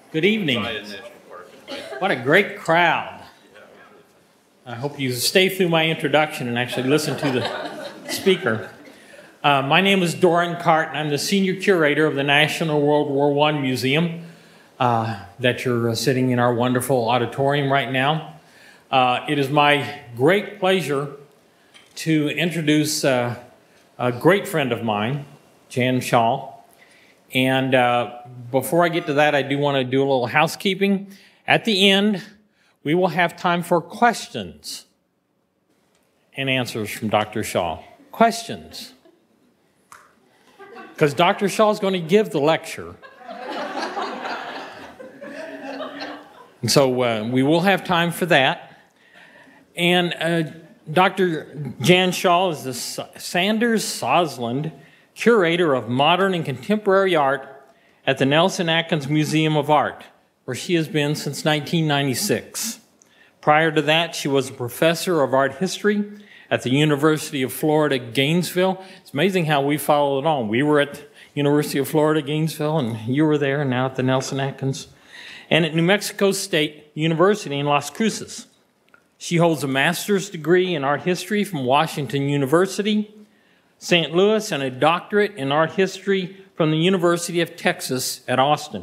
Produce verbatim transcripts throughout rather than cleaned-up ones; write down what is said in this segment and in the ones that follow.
Good evening. What a great crowd. I hope you stay through my introduction and actually listen to the speaker. Uh, my name is Doran Cart, and I'm the Senior Curator of the National World War One Museum uh, that you're uh, sitting in our wonderful auditorium right now. Uh, it is my great pleasure to introduce uh, a great friend of mine, Jan Schall. And uh, before I get to that, I do want to do a little housekeeping. At the end, we will have time for questions and answers from Doctor Schall. Questions. Because Doctor Schall is going to give the lecture. And so uh, we will have time for that. And uh, Doctor Jan Schall is the Sanders Sosland Curator of Modern and Contemporary Art at the Nelson-Atkins Museum of Art, where she has been since nineteen ninety-six. Prior to that, she was a professor of art history at the University of Florida, Gainesville. It's amazing how we followed on. We were at University of Florida, Gainesville, and you were there, and now at the Nelson-Atkins. And at New Mexico State University in Las Cruces. She holds a master's degree in art history from Washington University, Saint Louis, and a doctorate in art history from the University of Texas at Austin.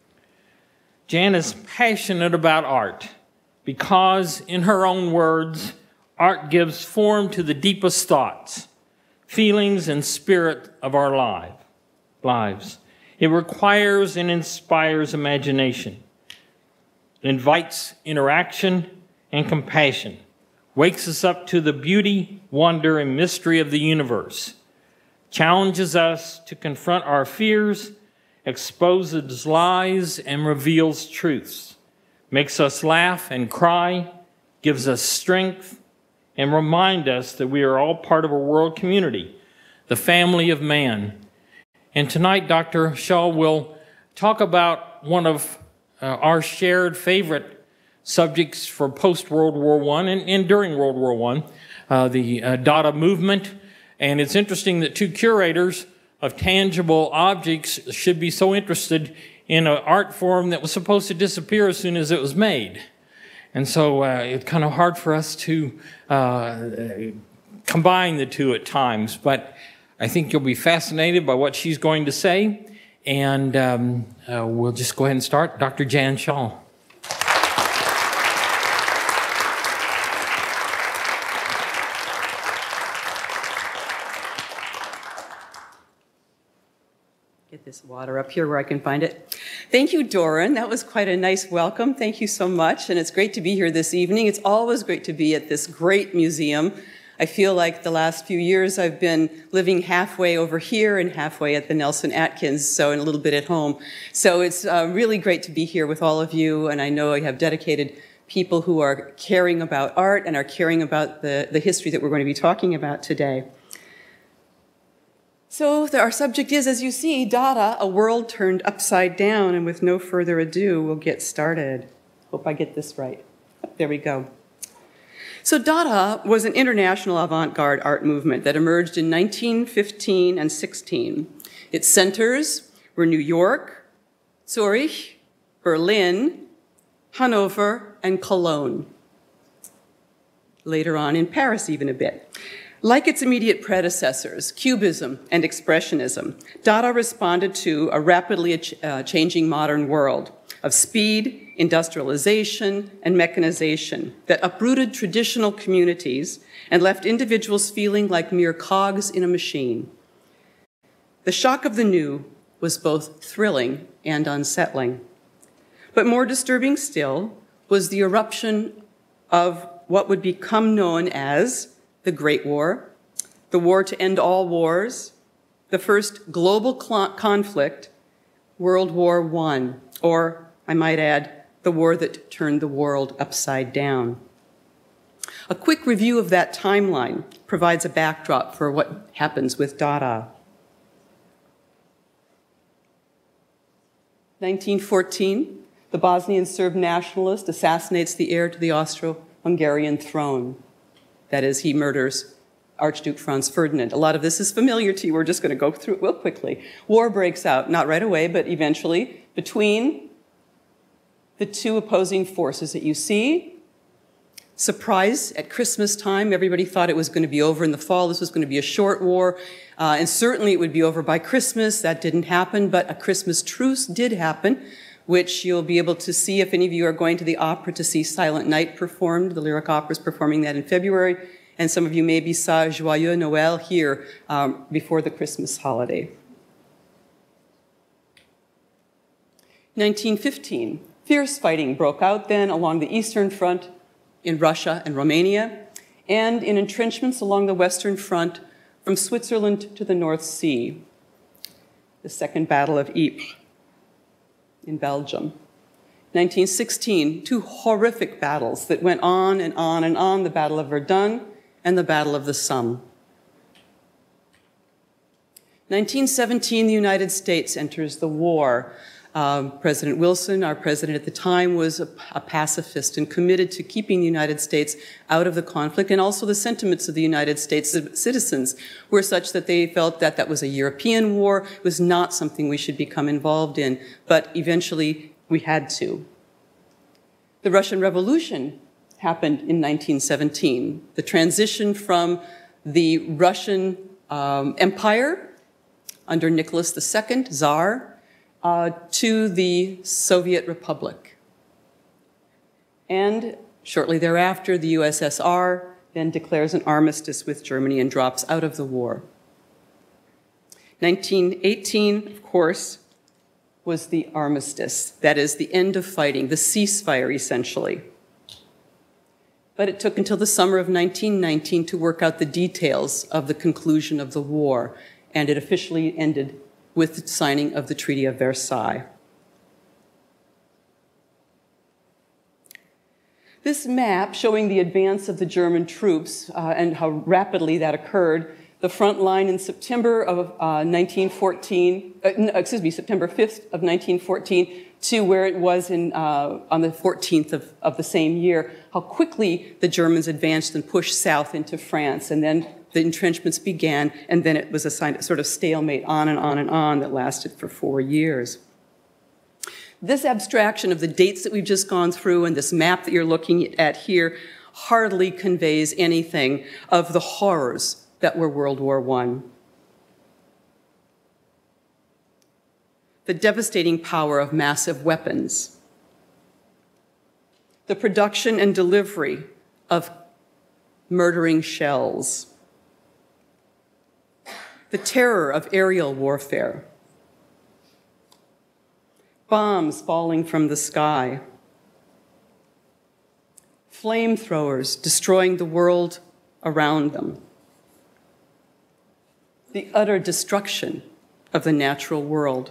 Jan is passionate about art because, in her own words, art gives form to the deepest thoughts, feelings, and spirit of our life, lives. It requires and inspires imagination. It invites interaction and compassion, wakes us up to the beauty, wonder, and mystery of the universe, challenges us to confront our fears, exposes lies, and reveals truths, makes us laugh and cry, gives us strength, and remind us that we are all part of a world community, the family of man. And tonight, Doctor Schall will talk about one of uh, our shared favorite subjects for post-World War One and, and during World War One, uh, the uh, Dada movement. And it's interesting that two curators of tangible objects should be so interested in an art form that was supposed to disappear as soon as it was made. And so uh, it's kind of hard for us to uh, combine the two at times. But I think you'll be fascinated by what she's going to say. And um, uh, we'll just go ahead and start. Doctor Jan Schall. Get this water up here where I can find it. Thank you, Doran. That was quite a nice welcome. Thank you so much. And it's great to be here this evening. It's always great to be at this great museum. I feel like the last few years I've been living halfway over here and halfway at the Nelson-Atkins, so and a little bit at home. So it's uh, really great to be here with all of you. And I know I have dedicated people who are caring about art and are caring about the, the history that we're going to be talking about today. So our subject is, as you see, Dada, a world turned upside down, and with no further ado, we'll get started. Hope I get this right. There we go. So Dada was an international avant-garde art movement that emerged in nineteen fifteen and sixteen. Its centers were New York, Zurich, Berlin, Hanover, and Cologne. Later on in Paris even a bit. Like its immediate predecessors, Cubism and Expressionism, Dada responded to a rapidly uh, changing modern world of speed, industrialization, and mechanization that uprooted traditional communities and left individuals feeling like mere cogs in a machine. The shock of the new was both thrilling and unsettling. But more disturbing still was the eruption of what would become known as the Great War, the war to end all wars, the first global conflict, World War One, or, I might add, the war that turned the world upside down. A quick review of that timeline provides a backdrop for what happens with Dada. nineteen fourteen, the Bosnian Serb nationalist assassinates the heir to the Austro-Hungarian throne. That is, he murders Archduke Franz Ferdinand. A lot of this is familiar to you. We're just going to go through it real quickly. War breaks out, not right away, but eventually, between the two opposing forces that you see. Surprise, at Christmas time, everybody thought it was going to be over in the fall. This was going to be a short war, uh, and certainly it would be over by Christmas. That didn't happen, but a Christmas truce did happen, which you'll be able to see if any of you are going to the opera to see Silent Night performed. The Lyric Opera is performing that in February, and some of you maybe saw Joyeux Noël here um, before the Christmas holiday. nineteen fifteen, fierce fighting broke out then along the Eastern Front in Russia and Romania, and in entrenchments along the Western Front from Switzerland to the North Sea. The Second Battle of Ypres in Belgium. nineteen sixteen, two horrific battles that went on and on and on, the Battle of Verdun and the Battle of the Somme. nineteen seventeen, the United States enters the war. Um, President Wilson, our president at the time, was a, a pacifist and committed to keeping the United States out of the conflict, and also the sentiments of the United States citizens were such that they felt that that was a European war, it was not something we should become involved in, but eventually we had to. The Russian Revolution happened in nineteen seventeen, the transition from the Russian um, Empire under Nichols the Second, Tsar, Uh, to the Soviet Republic. And shortly thereafter, the U S S R then declares an armistice with Germany and drops out of the war. nineteen eighteen, of course, was the armistice. That is the end of fighting, the ceasefire, essentially. But it took until the summer of nineteen nineteen to work out the details of the conclusion of the war, and it officially ended with the signing of the Treaty of Versailles. This map showing the advance of the German troops uh, and how rapidly that occurred, the front line in September of uh, nineteen fourteen, uh, no, excuse me, September fifth of nineteen fourteen, to where it was in, uh, on the fourteenth of, of the same year, how quickly the Germans advanced and pushed south into France, and then the entrenchments began, and then it was a sort of stalemate on and on and on that lasted for four years. This abstraction of the dates that we've just gone through and this map that you're looking at here hardly conveys anything of the horrors that were World War One. The devastating power of massive weapons, the production and delivery of murdering shells, the terror of aerial warfare, bombs falling from the sky, flamethrowers destroying the world around them, the utter destruction of the natural world,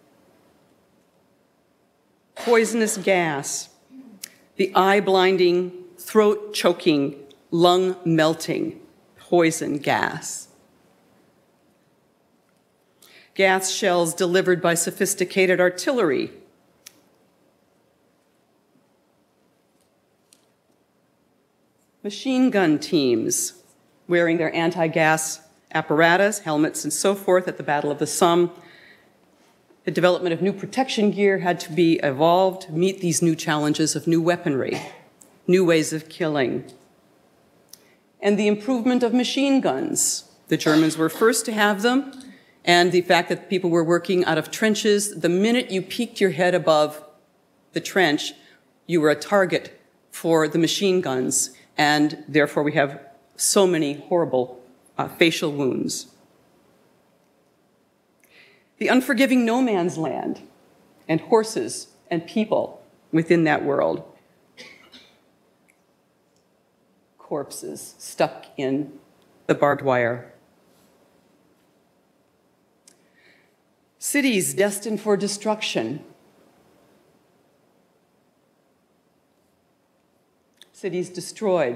poisonous gas, the eye-blinding, throat-choking, lung-melting poison gas, gas shells delivered by sophisticated artillery, machine gun teams wearing their anti-gas apparatus, helmets, and so forth at the Battle of the Somme. The development of new protection gear had to be evolved to meet these new challenges of new weaponry, new ways of killing. And the improvement of machine guns. The Germans were first to have them, and the fact that people were working out of trenches, the minute you peeked your head above the trench, you were a target for the machine guns, and therefore we have so many horrible uh, facial wounds. The unforgiving no man's land, and horses and people within that world. Corpses stuck in the barbed wire. Cities destined for destruction. Cities destroyed.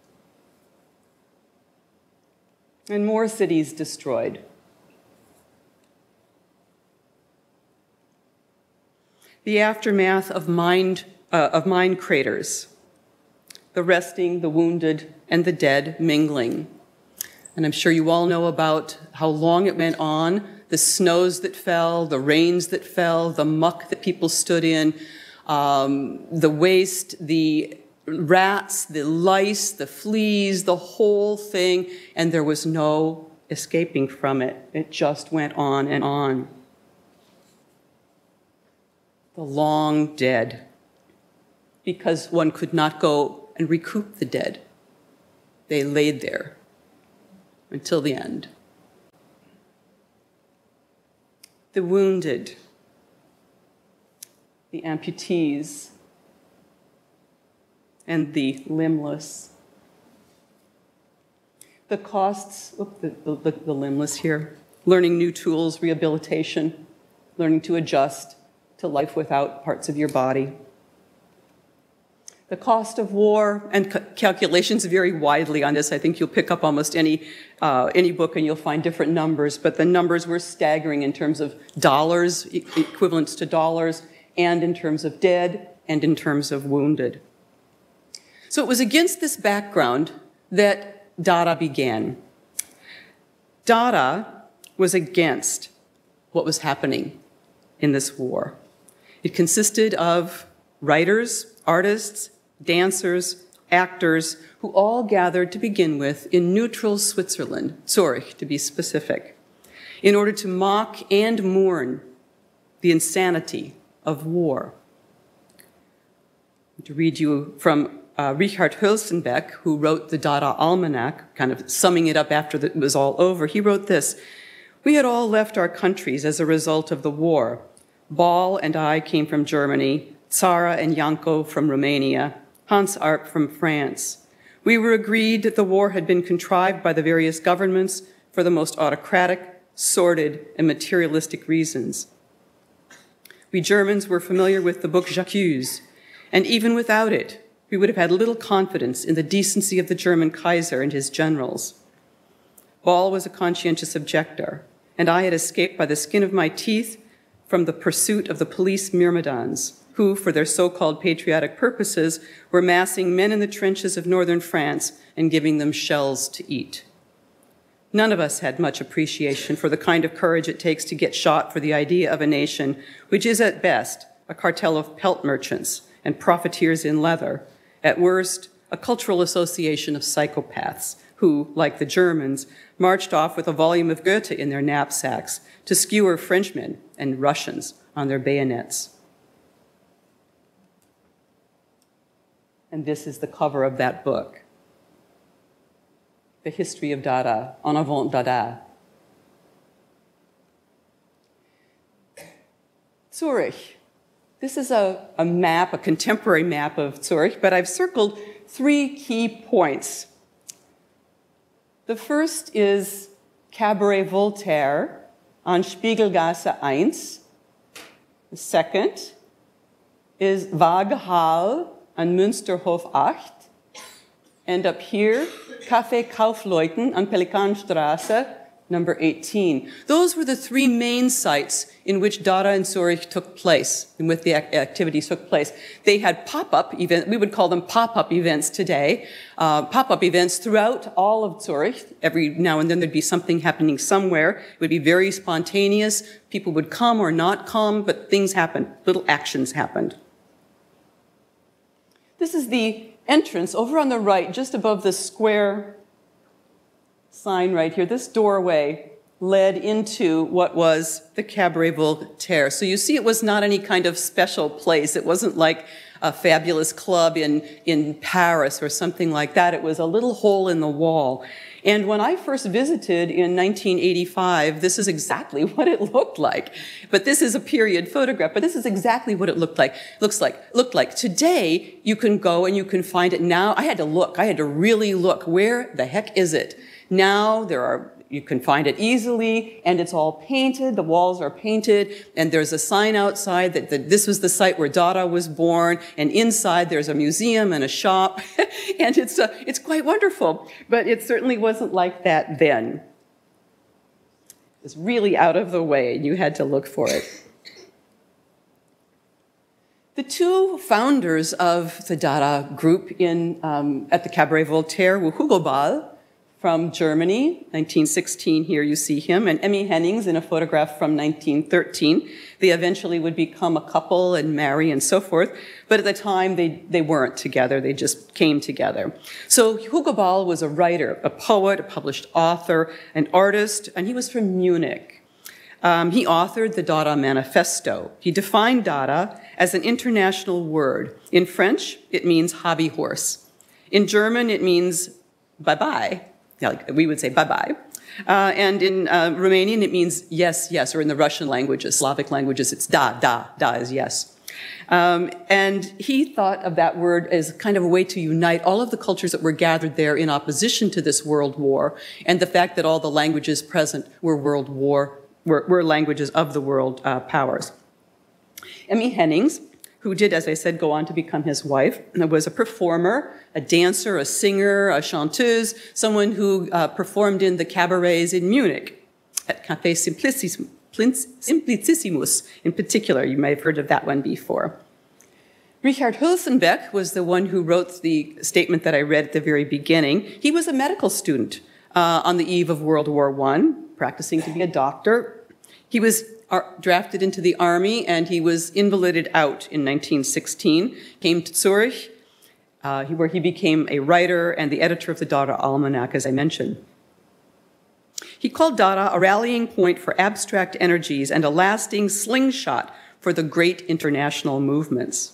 And more cities destroyed. The aftermath of mine, uh, of mine craters. The resting, the wounded, and the dead mingling. And I'm sure you all know about how long it went on, the snows that fell, the rains that fell, the muck that people stood in, um, the waste, the rats, the lice, the fleas, the whole thing, and there was no escaping from it. It just went on and on. The long dead, because one could not go and recoup the dead. They laid there until the end. The wounded, the amputees, and the limbless. The costs, look, the, the, the limbless here, learning new tools, rehabilitation, learning to adjust to life without parts of your body. The cost of war, and ca calculations vary widely on this. I think you'll pick up almost any, uh, any book and you'll find different numbers, but the numbers were staggering in terms of dollars, e equivalents to dollars, and in terms of dead, and in terms of wounded. So it was against this background that Dada began. Dada was against what was happening in this war. It consisted of writers, artists, dancers, actors, who all gathered to begin with in neutral Switzerland, Zurich to be specific, in order to mock and mourn the insanity of war. To read you from uh, Richard Hülsenbeck, who wrote the Dada Almanac, kind of summing it up after it was all over, he wrote this: "We had all left our countries as a result of the war. Ball and I came from Germany, Zara and Janko from Romania, Hans Arp from France. We were agreed that the war had been contrived by the various governments for the most autocratic, sordid, and materialistic reasons. We Germans were familiar with the book J'accuse, and even without it, we would have had little confidence in the decency of the German Kaiser and his generals. Ball was a conscientious objector, and I had escaped by the skin of my teeth from the pursuit of the police myrmidons, who, for their so-called patriotic purposes, were massing men in the trenches of northern France and giving them shells to eat. None of us had much appreciation for the kind of courage it takes to get shot for the idea of a nation, which is at best a cartel of pelt merchants and profiteers in leather, at worst a cultural association of psychopaths who, like the Germans, marched off with a volume of Goethe in their knapsacks to skewer Frenchmen and Russians on their bayonets." And this is the cover of that book, The History of Dada, En Avant Dada. Zurich. This is a, a map, a contemporary map of Zurich, but I've circled three key points. The first is Cabaret Voltaire on Spiegelgasse one. The second is Waagehal on Münsterhof eight. And up here, Café Kaufleuten on Pelikanstraße, number eighteen. Those were the three main sites in which Dada in Zurich took place, in which the activities took place. They had pop-up events, we would call them pop-up events today, uh, pop-up events throughout all of Zurich. Every now and then there'd be something happening somewhere. It would be very spontaneous. People would come or not come, but things happened, little actions happened. This is the entrance over on the right, just above the square sign right here. This doorway led into what was the Cabaret Voltaire. So you see, it was not any kind of special place. It wasn't like a fabulous club in, in Paris or something like that. It was a little hole in the wall. And when I first visited in nineteen eighty-five, this is exactly what it looked like. But this is a period photograph, but this is exactly what it looked like. Looks like, looked like. Today, you can go and you can find it now. I had to look. I had to really look. Where the heck is it? Now there are, you can find it easily, and it's all painted. The walls are painted, and there's a sign outside that, that this was the site where Dada was born, and inside there's a museum and a shop, and it's, uh, it's quite wonderful. But it certainly wasn't like that then. It was really out of the way, and you had to look for it. The two founders of the Dada group in, um, at the Cabaret Voltaire were Hugo Ball, from Germany, nineteen sixteen, here you see him, and Emmy Hennings in a photograph from nineteen thirteen. They eventually would become a couple and marry and so forth, but at the time they, they weren't together, they just came together. So Hugo Ball was a writer, a poet, a published author, an artist, and he was from Munich. Um, he authored the Dada Manifesto. He defined Dada as an international word. In French, it means hobby horse. In German, it means bye-bye. Yeah, like we would say bye-bye. Uh, and in uh, Romanian, it means yes, yes, or in the Russian languages, Slavic languages, it's da, da, da is yes. Um, and he thought of that word as kind of a way to unite all of the cultures that were gathered there in opposition to this world war, and the fact that all the languages present were world war, were, were languages of the world uh, powers. Emmy Hennings, who did, as I said, go on to become his wife, was a performer, a dancer, a singer, a chanteuse, someone who uh, performed in the cabarets in Munich, at Café Simplicissimus in particular. You may have heard of that one before. Richard Hülsenbeck was the one who wrote the statement that I read at the very beginning. He was a medical student uh, on the eve of World War One, practicing to be a doctor. He was drafted into the army, and he was invalided out in nineteen sixteen, came to Zurich, uh, where he became a writer and the editor of the Dada Almanac, as I mentioned. He called Dada a rallying point for abstract energies and a lasting slingshot for the great international movements.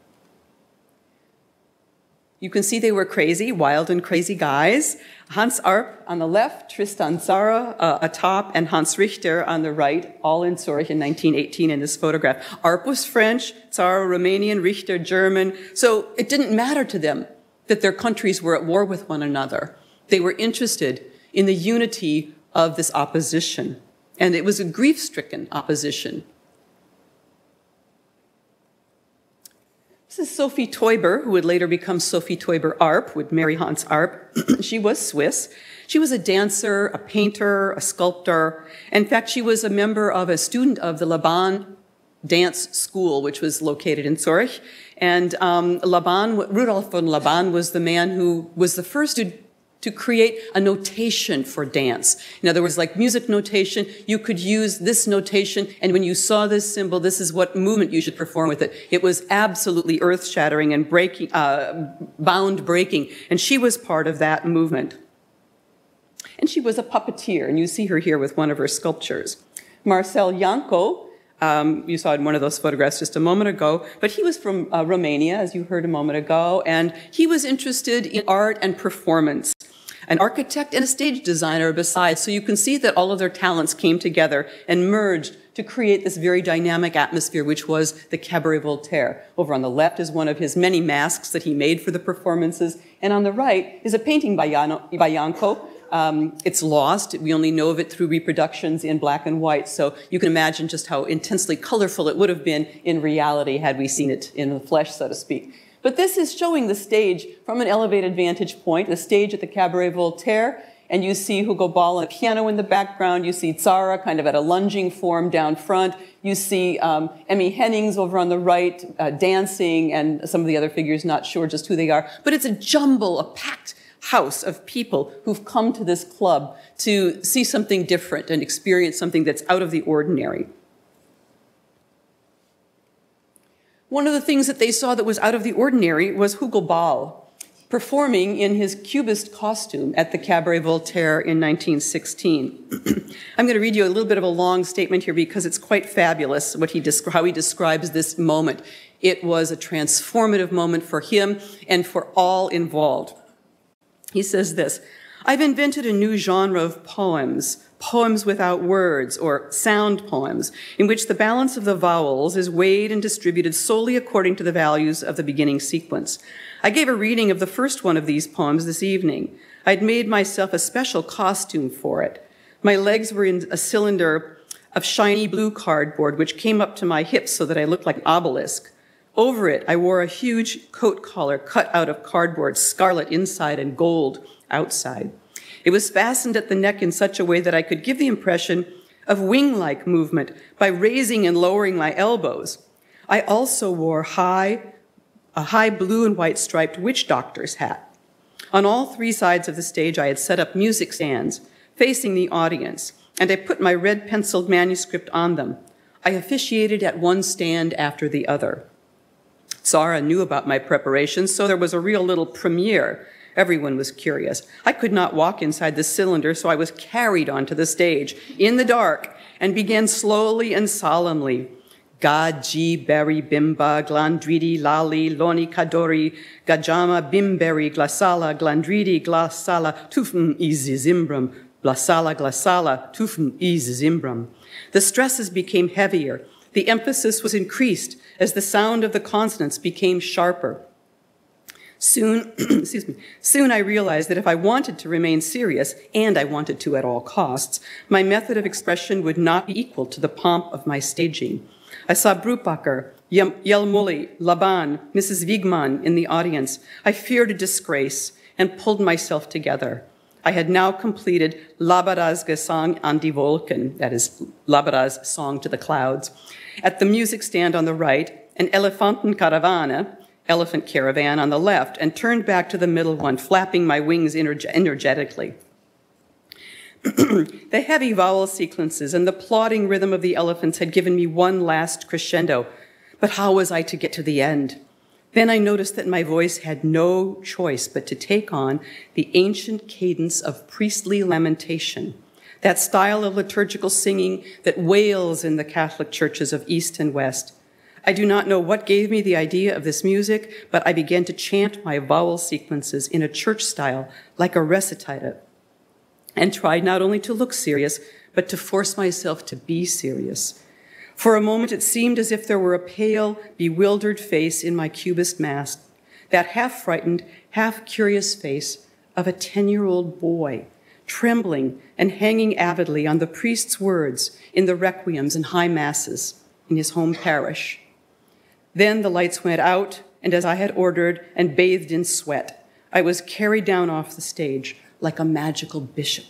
You can see they were crazy, wild and crazy guys. Hans Arp on the left, Tristan Tzara uh, atop, and Hans Richter on the right, all in Zurich in nineteen eighteen in this photograph. Arp was French, Tzara Romanian, Richter German. So it didn't matter to them that their countries were at war with one another. They were interested in the unity of this opposition. And it was a grief-stricken opposition. This is Sophie Teuber, who would later become Sophie Teuber Arp, would marry Hans Arp. She was Swiss. She was a dancer, a painter, a sculptor. In fact, she was a member of a student of the Laban Dance School, which was located in Zurich. And um, Laban, Rudolf von Laban was the man who was the first to to create a notation for dance. In other words, like music notation, you could use this notation, and when you saw this symbol, this is what movement you should perform with it. It was absolutely earth-shattering and breaking, uh, bound-breaking, and she was part of that movement. And she was a puppeteer, and you see her here with one of her sculptures. Marcel Janko, Um, you saw in one of those photographs just a moment ago, but he was from uh, Romania, as you heard a moment ago, and he was interested in art and performance. An architect and a stage designer besides, so you can see that all of their talents came together and merged to create this very dynamic atmosphere, which was the Cabaret Voltaire. Over on the left is one of his many masks that he made for the performances, and on the right is a painting by, Jano, by Janko. Um, it's lost. We only know of it through reproductions in black and white, so you can imagine just how intensely colorful it would have been in reality had we seen it in the flesh, so to speak. But this is showing the stage from an elevated vantage point, the stage at the Cabaret Voltaire, and you see Hugo Ball on a piano in the background. You see Tzara kind of at a lunging form down front. You see um, Emmy Hennings over on the right uh, dancing, and some of the other figures, not sure just who they are. But it's a jumble, a packed house of people who've come to this club to see something different and experience something that's out of the ordinary. One of the things that they saw that was out of the ordinary was Hugo Ball performing in his Cubist costume at the Cabaret Voltaire in nineteen sixteen. I'm going to read you a little bit of a long statement here because it's quite fabulous what he how he describes this moment. It was a transformative moment for him and for all involved. He says this: "I've invented a new genre of poems, poems without words, or sound poems, in which the balance of the vowels is weighed and distributed solely according to the values of the beginning sequence. I gave a reading of the first one of these poems this evening. I'd made myself a special costume for it. My legs were in a cylinder of shiny blue cardboard, which came up to my hips so that I looked like an obelisk. Over it, I wore a huge coat collar cut out of cardboard, scarlet inside and gold outside. It was fastened at the neck in such a way that I could give the impression of wing-like movement by raising and lowering my elbows. I also wore high, a high blue and white striped witch doctor's hat. On all three sides of the stage, I had set up music stands facing the audience, and I put my red-penciled manuscript on them. I officiated at one stand after the other. Zara knew about my preparations, so there was a real little premiere. Everyone was curious. I could not walk inside the cylinder, so I was carried onto the stage in the dark and began slowly and solemnly. Gaji, Berry, Bimba, Glandridi, Lali, Loni, Kadori, Gajama, Bimberi, Glasala, Glandridi, Glasala, Tufn, Izizimbram, Glasala, Glasala, Tufn, Izizimbram. The stresses became heavier. The emphasis was increased as the sound of the consonants became sharper. Soon, excuse me, soon I realized that if I wanted to remain serious, and I wanted to at all costs, my method of expression would not be equal to the pomp of my staging. I saw Brubacher, Jelmoli, Laban, Missus Wiegmann in the audience. I feared a disgrace and pulled myself together. I had now completed Labara's Gesang an die Wolken, that is Labara's Song to the Clouds. At the music stand on the right, an Elefantenkarawane, elephant caravan on the left, and turned back to the middle one, flapping my wings energe- energetically. The heavy vowel sequences and the plodding rhythm of the elephants had given me one last crescendo, but how was I to get to the end? Then I noticed that my voice had no choice but to take on the ancient cadence of priestly lamentation, that style of liturgical singing that wails in the Catholic churches of East and West. I do not know what gave me the idea of this music, but I began to chant my vowel sequences in a church style, like a recitative, and tried not only to look serious, but to force myself to be serious. For a moment, it seemed as if there were a pale, bewildered face in my cubist mask, that half-frightened, half-curious face of a ten-year-old boy, trembling and hanging avidly on the priest's words in the requiems and high masses in his home parish. Then the lights went out, and as I had ordered and bathed in sweat, I was carried down off the stage like a magical bishop.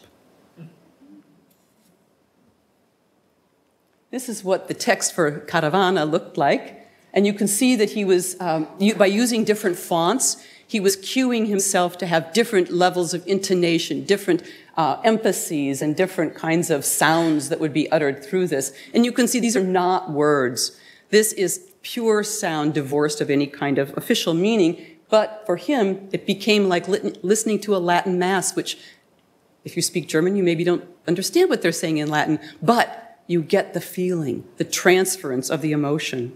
This is what the text for Caravana looked like, and you can see that he was, um, by using different fonts, he was cueing himself to have different levels of intonation, different uh, emphases, and different kinds of sounds that would be uttered through this. And you can see these are not words. This is pure sound divorced of any kind of official meaning, but for him, it became like listening to a Latin mass, which, if you speak German, you maybe don't understand what they're saying in Latin, but you get the feeling, the transference of the emotion.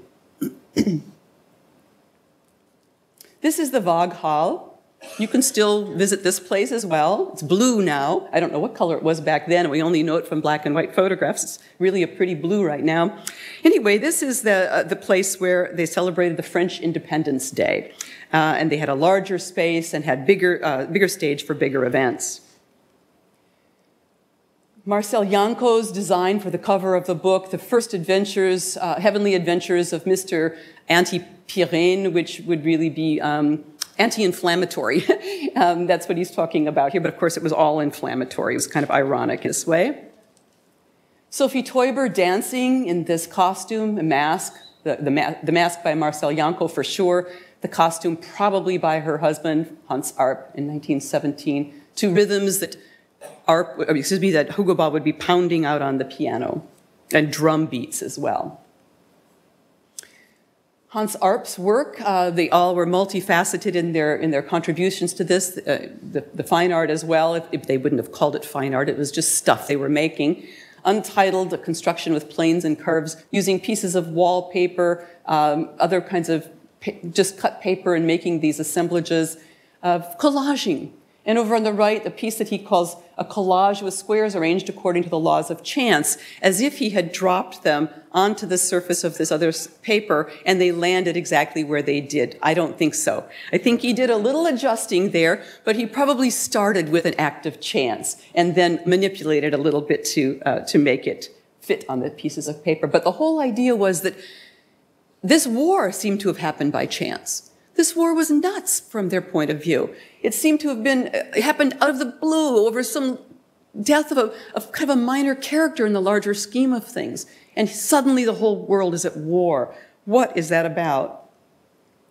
This is the Waaghal. You can still visit this place as well. It's blue now. I don't know what color it was back then. We only know it from black and white photographs. It's really a pretty blue right now. Anyway, this is the, uh, the place where they celebrated the French Independence Day. Uh, and they had a larger space and had bigger, uh, bigger stage for bigger events. Marcel Janco's design for the cover of the book, The First Adventures, uh, Heavenly Adventures of Mister Anti-Pyrène, which would really be um, anti-inflammatory. um, that's what he's talking about here, but of course it was all inflammatory. It was kind of ironic in this way. Sophie Teuber dancing in this costume, a mask, the, the, ma the mask by Marcel Janco for sure, the costume probably by her husband, Hans Arp, in nineteen seventeen, to rhythms that Arp, excuse me, that Hugo Ball would be pounding out on the piano, and drum beats as well. Hans Arp's work, uh, they all were multifaceted in their, in their contributions to this, uh, the, the fine art as well. If, if they wouldn't have called it fine art, it was just stuff they were making. Untitled, a construction with planes and curves, using pieces of wallpaper, um, other kinds of just cut paper and making these assemblages of collaging. And over on the right, a piece that he calls a collage with squares arranged according to the laws of chance, as if he had dropped them onto the surface of this other paper and they landed exactly where they did. I don't think so. I think he did a little adjusting there, but he probably started with an act of chance and then manipulated a little bit to, uh, to make it fit on the pieces of paper. But the whole idea was that this war seemed to have happened by chance. This war was nuts from their point of view. It seemed to have been, it happened out of the blue over some death of, a, of kind of a minor character in the larger scheme of things. And suddenly the whole world is at war. What is that about?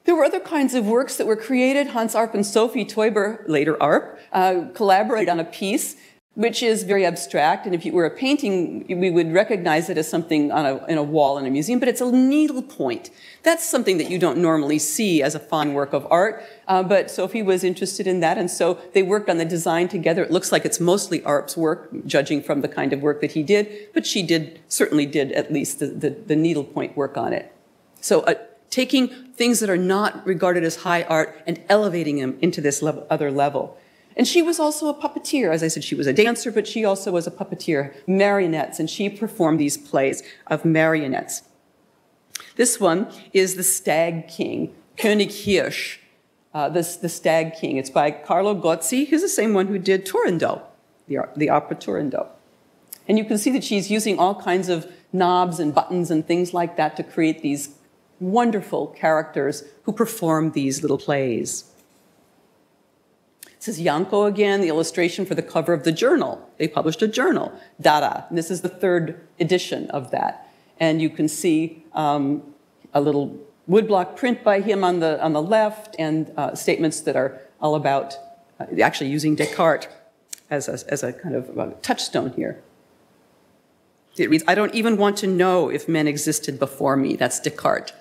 There were other kinds of works that were created. Hans Arp and Sophie Teuber, later Arp, uh, collaborated on a piece which is very abstract, and if it were a painting, we would recognize it as something on a, in a wall in a museum, but it's a needlepoint. That's something that you don't normally see as a fine work of art, uh, but Sophie was interested in that, and so they worked on the design together. It looks like it's mostly Arp's work, judging from the kind of work that he did, but she did, certainly did at least the, the, the needlepoint work on it. So uh, taking things that are not regarded as high art and elevating them into this level, other level. And she was also a puppeteer. As I said, she was a dancer, but she also was a puppeteer, marionettes, and she performed these plays of marionettes. This one is The Stag King, König Hirsch, uh, this, The Stag King. It's by Carlo Gozzi, who's the same one who did Turandot, the, the opera Turandot. And you can see that she's using all kinds of knobs and buttons and things like that to create these wonderful characters who perform these little plays. This is Janko again, the illustration for the cover of the journal. They published a journal, Dada, and this is the third edition of that. And you can see um, a little woodblock print by him on the, on the left, and uh, statements that are all about uh, actually using Descartes as a, as a kind of a touchstone here. It reads, "I don't even want to know if men existed before me." That's Descartes.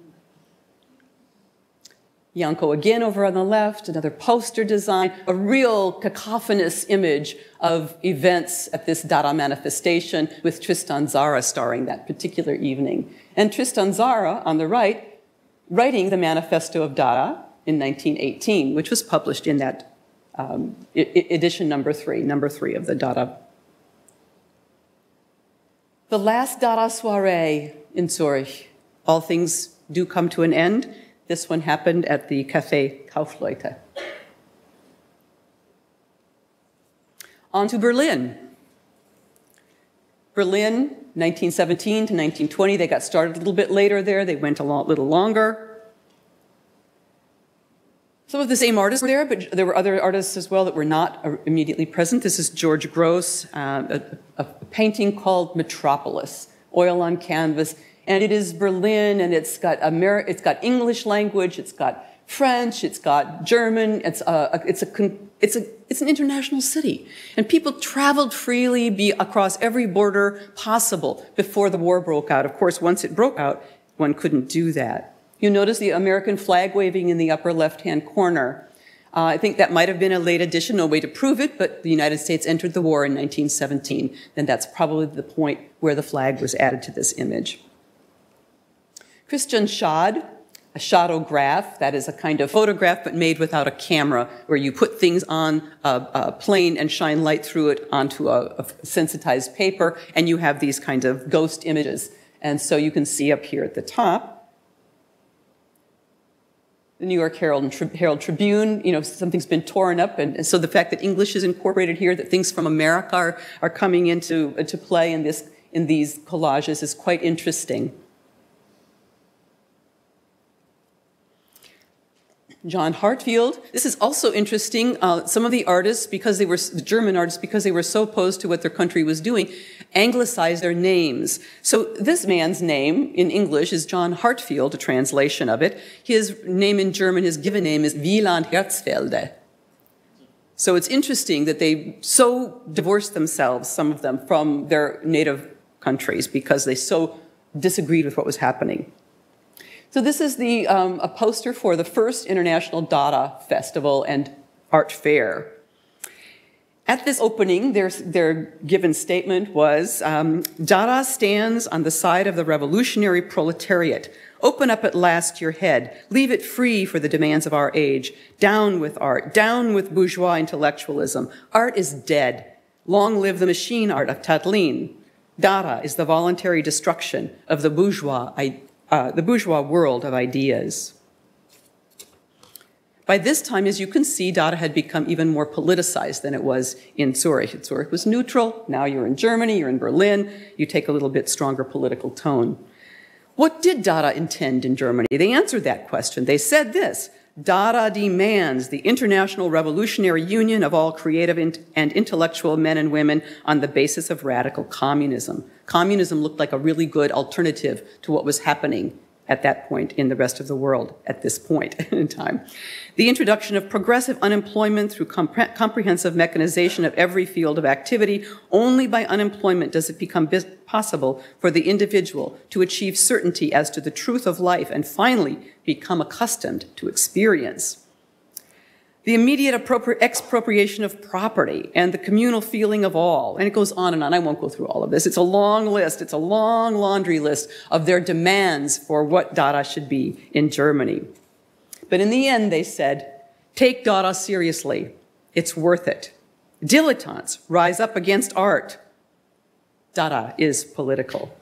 Janko again over on the left, another poster design, a real cacophonous image of events at this Dada manifestation with Tristan Tzara starring that particular evening. And Tristan Tzara on the right, writing the Manifesto of Dada in nineteen eighteen, which was published in that um, edition number three, number three of the Dada. The last Dada soiree in Zurich. All things do come to an end. This one happened at the Café Kaufleute. On to Berlin. Berlin, nineteen seventeen to nineteen twenty. They got started a little bit later there. They went a little longer. Some of the same artists were there, but there were other artists as well that were not immediately present. This is George Gross, uh, a, a painting called Metropolis, oil on canvas. And it is Berlin, and it's got Ameri- it's got English language, it's got French, it's got German. It's a, it's a it's a it's an international city, and people traveled freely be across every border possible before the war broke out. Of course, once it broke out, one couldn't do that. You notice the American flag waving in the upper left-hand corner. Uh, I think that might have been a late addition, no way to prove it, but the United States entered the war in nineteen seventeen, and that's probably the point where the flag was added to this image. Christian Schad, a shadowgraph, that is a kind of photograph but made without a camera, where you put things on a, a plane and shine light through it onto a, a sensitized paper, and you have these kinds of ghost images. And so you can see up here at the top, the New York Herald and Tri- Herald Tribune, you know, something's been torn up, and, and so the fact that English is incorporated here, that things from America are, are coming into, into play in, this, in these collages is quite interesting. John Hartfield. This is also interesting. Uh, some of the artists, because they were, the German artists, because they were so opposed to what their country was doing, anglicized their names. So this man's name in English is John Hartfield, a translation of it. His name in German, his given name is Wieland Herzfelde. So it's interesting that they so divorced themselves, some of them, from their native countries because they so disagreed with what was happening. So this is the, um, a poster for the first International Dada Festival and Art Fair. At this opening, their, their given statement was, um, Dada stands on the side of the revolutionary proletariat. Open up at last your head. Leave it free for the demands of our age. Down with art. Down with bourgeois intellectualism. Art is dead. Long live the machine art of Tatlin. Dada is the voluntary destruction of the bourgeois idea. Uh, the bourgeois world of ideas. By this time, as you can see, Dada had become even more politicized than it was in Zurich. Zurich was neutral. Now you're in Germany, you're in Berlin. You take a little bit stronger political tone. What did Dada intend in Germany? They answered that question. They said this: Dada demands the international revolutionary union of all creative and intellectual men and women on the basis of radical communism. Communism looked like a really good alternative to what was happening at that point in the rest of the world at this point in time. The introduction of progressive unemployment through compre comprehensive mechanization of every field of activity. Only by unemployment does it become possible for the individual to achieve certainty as to the truth of life and finally become accustomed to experience. The immediate expropriation of property and the communal feeling of all, and it goes on and on. I won't go through all of this. It's a long list. It's a long laundry list of their demands for what Dada should be in Germany. But in the end, they said, take Dada seriously. It's worth it. Dilettantes rise up against art. Dada is political.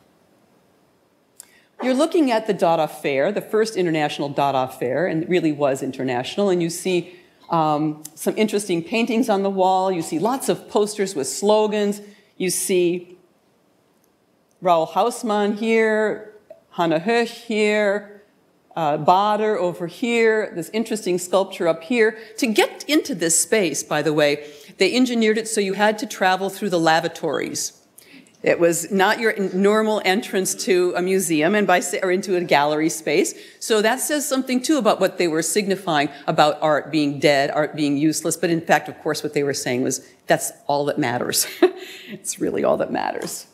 You're looking at the Dada Fair, the first international Dada Fair, and it really was international, and you see Um, some interesting paintings on the wall. You see lots of posters with slogans. You see Raoul Hausmann here, Hannah Höch here, uh, Bader over here, this interesting sculpture up here. To get into this space, by the way, they engineered it so you had to travel through the lavatories. It was not your normal entrance to a museum and by, or into a gallery space. So that says something, too, about what they were signifying about art being dead, art being useless. But in fact, of course, what they were saying was that's all that matters. It's really all that matters.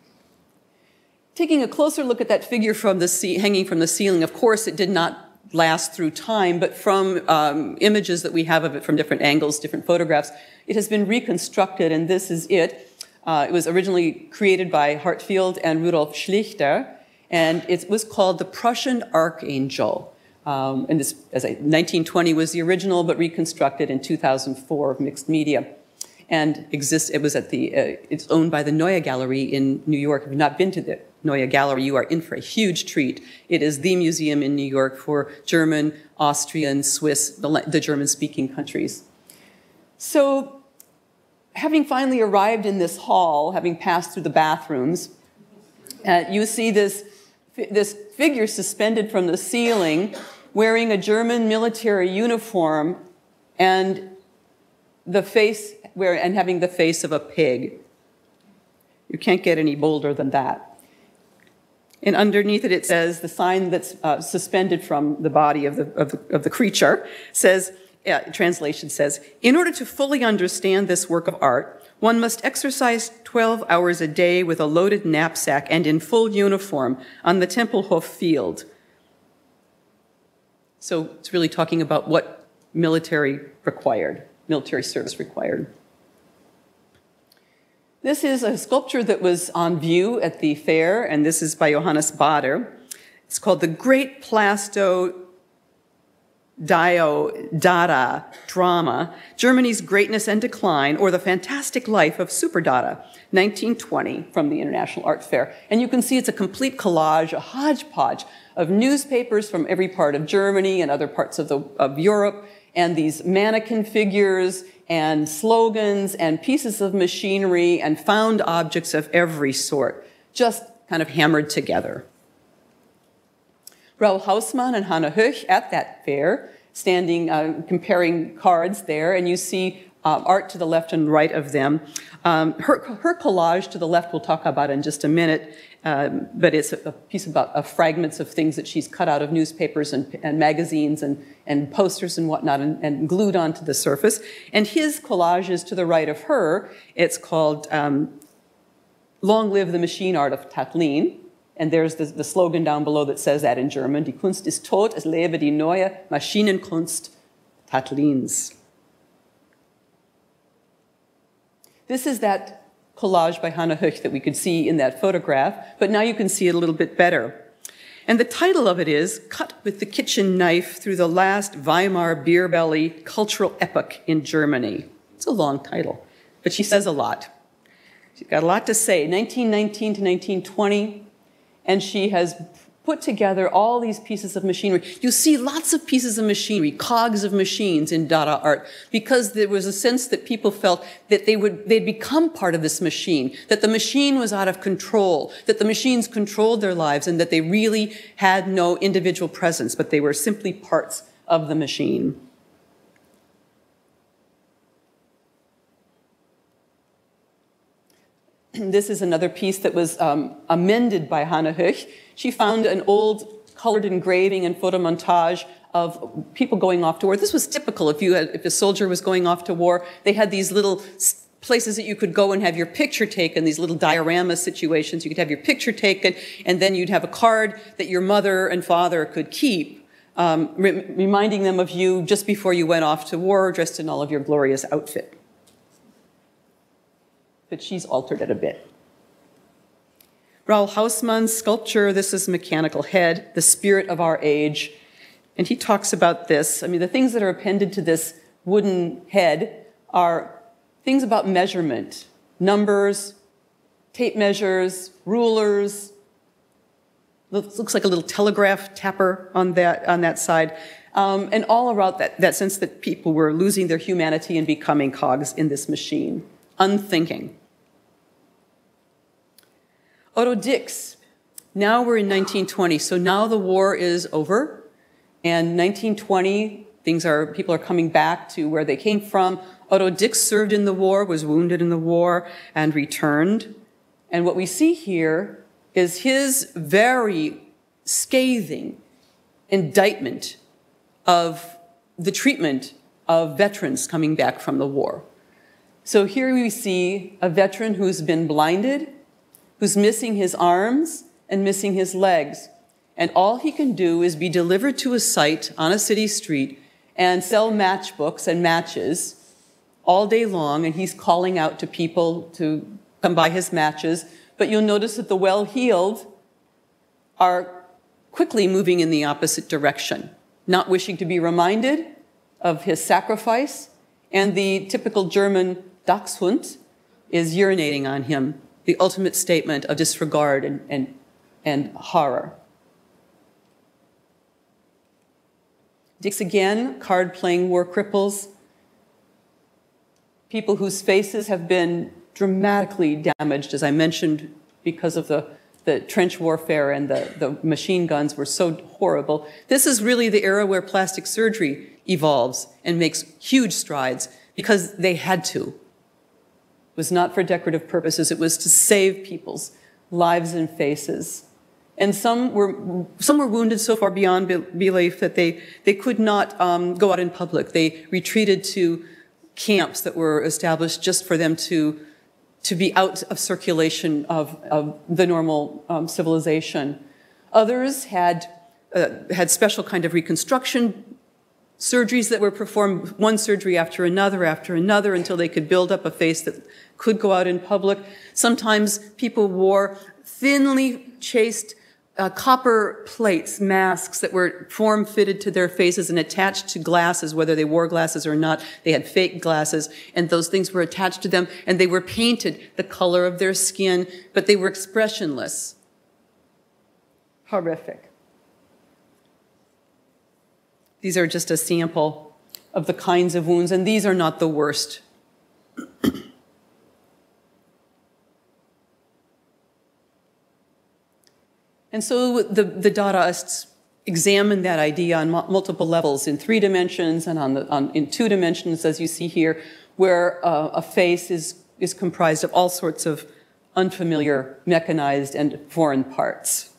Taking a closer look at that figure from the hanging from the ceiling, of course, it did not last through time, but from um, images that we have of it from different angles, different photographs, it has been reconstructed, and this is it. Uh, it was originally created by Hartfield and Rudolf Schlichter, and it was called the Prussian Archangel. Um, and this, as I, nineteen twenty was the original, but reconstructed in two thousand four of mixed media. And exists, it was at the, uh, it's owned by the Neue Gallery in New York. If you've not been to the Neue Gallery, you are in for a huge treat. It is the museum in New York for German, Austrian, Swiss, the, the German-speaking countries. So, having finally arrived in this hall, having passed through the bathrooms, uh, you see this, this figure suspended from the ceiling wearing a German military uniform and the face where, and having the face of a pig. You can't get any bolder than that. And underneath it, it says, the sign that's uh, suspended from the body of the, of the, of the creature says, Uh, translation says, in order to fully understand this work of art, one must exercise twelve hours a day with a loaded knapsack and in full uniform on the Tempelhof field. So it's really talking about what military required, military service required. This is a sculpture that was on view at the fair, and this is by Johannes Bader. It's called The Great Plasto Dio Dada Drama, Germany's Greatness and Decline, or the Fantastic Life of Super Dada, nineteen twenty, from the International Art Fair. And you can see it's a complete collage, a hodgepodge of newspapers from every part of Germany and other parts of, the, of Europe, and these mannequin figures and slogans and pieces of machinery and found objects of every sort, just kind of hammered together. Raoul Hausmann and Hannah Höch at that fair, standing, uh, comparing cards there, and you see uh, art to the left and right of them. Um, her, her collage to the left we'll talk about in just a minute, um, but it's a, a piece about uh, fragments of things that she's cut out of newspapers and, and magazines and, and posters and whatnot and, and glued onto the surface. And his collage is to the right of her. It's called um, Long Live the Machine Art of Tatlin. And there's the, the slogan down below that says that in German, Die Kunst ist tot, es lebe die neue Maschinenkunst Tatlins. This is that collage by Hannah Höch that we could see in that photograph, but now you can see it a little bit better. And the title of it is Cut with the Kitchen Knife Through the Last Weimar Beer Belly Cultural Epoch in Germany. It's a long title, but she says a lot. She's got a lot to say. nineteen nineteen to nineteen twenty. And she has put together all these pieces of machinery. You see lots of pieces of machinery, cogs of machines in Dada art, because there was a sense that people felt that they would, they'd become part of this machine, that the machine was out of control, that the machines controlled their lives, and that they really had no individual presence, but they were simply parts of the machine. This is another piece that was um, amended by Hannah Höch. She found an old colored engraving and photomontage of people going off to war. This was typical. If you had, if a soldier was going off to war, they had these little places that you could go and have your picture taken, these little diorama situations. You could have your picture taken, and then you'd have a card that your mother and father could keep, um, re reminding them of you just before you went off to war, dressed in all of your glorious outfit. But she's altered it a bit. Raoul Hausmann's sculpture, this is Mechanical Head, the spirit of our age. And he talks about this. I mean, the things that are appended to this wooden head are things about measurement, numbers, tape measures, rulers. Looks like a little telegraph tapper on that, on that side. Um, and all around that, that sense that people were losing their humanity and becoming cogs in this machine, unthinking. Otto Dix. Now we're in nineteen twenty, so now the war is over. And nineteen twenty, things are, people are coming back to where they came from. Otto Dix served in the war, was wounded in the war, and returned. And what we see here is his very scathing indictment of the treatment of veterans coming back from the war. So here we see a veteran who's been blinded, who's missing his arms and missing his legs. And all he can do is be delivered to a site on a city street and sell matchbooks and matches all day long, and he's calling out to people to come buy his matches. But you'll notice that the well-heeled are quickly moving in the opposite direction, not wishing to be reminded of his sacrifice, and the typical German Dachshund is urinating on him, the ultimate statement of disregard and, and, and horror. Dix again, card-playing war cripples, people whose faces have been dramatically damaged, as I mentioned, because of the, the trench warfare and the, the machine guns were so horrible. This is really the era where plastic surgery evolves and makes huge strides because they had to. It was not for decorative purposes, it was to save people's lives and faces. And some were, some were wounded so far beyond belief that they, they could not um, go out in public. They retreated to camps that were established just for them to, to be out of circulation of, of the normal um, civilization. Others had, uh, had special kind of reconstruction surgeries that were performed, one surgery after another after another, until they could build up a face that could go out in public. Sometimes people wore thinly chased Uh, copper plates, masks that were form-fitted to their faces and attached to glasses, whether they wore glasses or not. They had fake glasses, and those things were attached to them, and they were painted the color of their skin, but they were expressionless. Horrific. These are just a sample of the kinds of wounds, and these are not the worst. And so the, the Dadaists examined that idea on multiple levels, in three dimensions and on the, on, in two dimensions, as you see here, where uh, a face is, is comprised of all sorts of unfamiliar, mechanized, and foreign parts.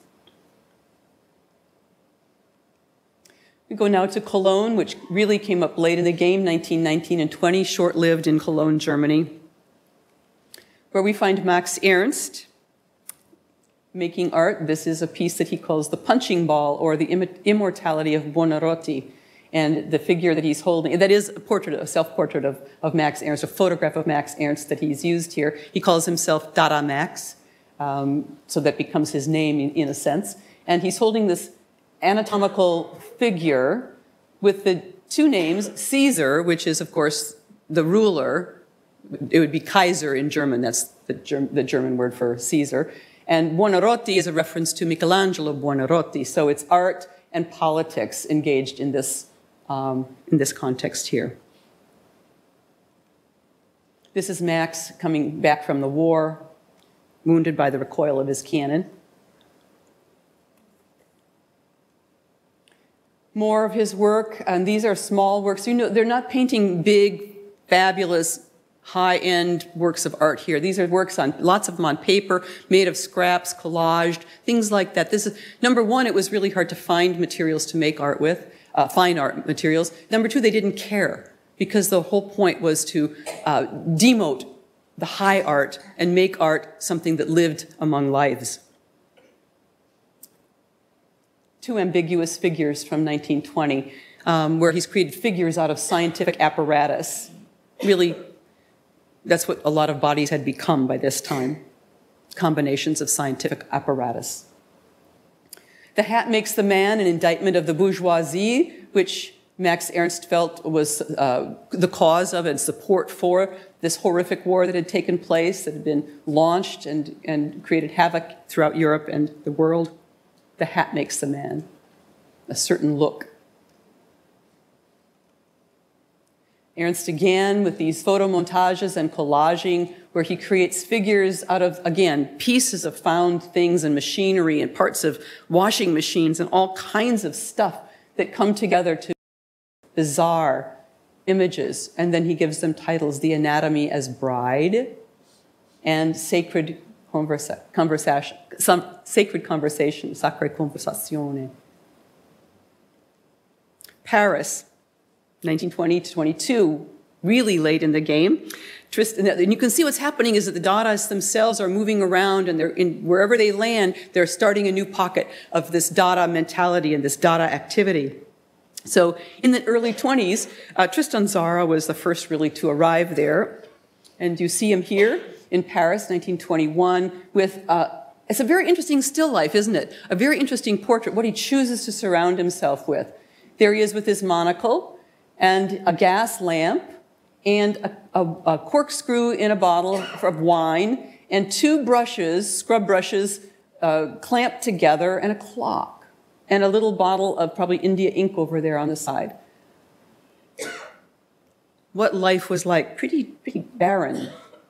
We go now to Cologne, which really came up late in the game, nineteen nineteen and twenty, short-lived in Cologne, Germany, where we find Max Ernst making art. This is a piece that he calls the punching ball, or the immortality of Buonarroti. And the figure that he's holding, that is a portrait, a self-portrait of, of Max Ernst, a photograph of Max Ernst that he's used here. He calls himself Dada Max, um, so that becomes his name in, in a sense. And he's holding this anatomical figure with the two names, Caesar, which is, of course, the ruler. It would be Kaiser in German, that's the, Germ the German word for Caesar. And Buonarroti is a reference to Michelangelo Buonarroti, so it's art and politics engaged in this, um, in this context here. This is Max coming back from the war, wounded by the recoil of his cannon. More of his work, and these are small works. You know, they're not painting big, fabulous high-end works of art here. These are works on, lots of them on paper, made of scraps, collaged, things like that. This is, number one, it was really hard to find materials to make art with, uh, fine art materials. Number two, they didn't care, because the whole point was to uh, demote the high art and make art something that lived among lives. Two ambiguous figures from nineteen twenty, um, where he's created figures out of scientific apparatus. Really, that's what a lot of bodies had become by this time, combinations of scientific apparatus. The Hat Makes the Man, an indictment of the bourgeoisie, which Max Ernst felt was uh, the cause of and support for this horrific war that had taken place, that had been launched and, and created havoc throughout Europe and the world. The Hat Makes the Man, a certain look. Ernst again with these photo montages and collaging, where he creates figures out of, again, pieces of found things and machinery and parts of washing machines and all kinds of stuff that come together to bizarre images. And then he gives them titles: The Anatomy as Bride and Sacred Conversa Conversation, some Sacred Conversation, Sacre Conversazione. Paris, nineteen twenty to twenty-two, really late in the game. Tristan, and you can see what's happening is that the Dadaists themselves are moving around, and they're in, wherever they land, they're starting a new pocket of this Dada mentality and this Dada activity. So in the early twenties, uh, Tristan Tzara was the first really to arrive there. And you see him here in Paris, nineteen twenty-one, with, uh, it's a very interesting still life, isn't it? A very interesting portrait, what he chooses to surround himself with. There he is with his monocle and a gas lamp and a, a, a corkscrew in a bottle of wine and two brushes, scrub brushes, uh, clamped together, and a clock and a little bottle of probably India ink over there on the side. What life was like, pretty, pretty barren.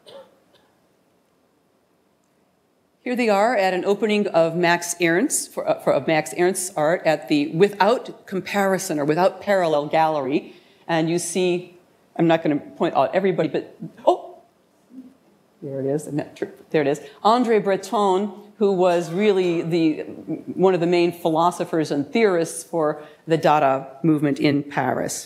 Here they are at an opening of Max Ernst, for, uh, for of Max Ernst's art at the Without Comparison or Without Parallel Gallery. And you see, I'm not going to point out everybody, but, oh, there it is, there it is. André Breton, who was really the, one of the main philosophers and theorists for the Dada movement in Paris.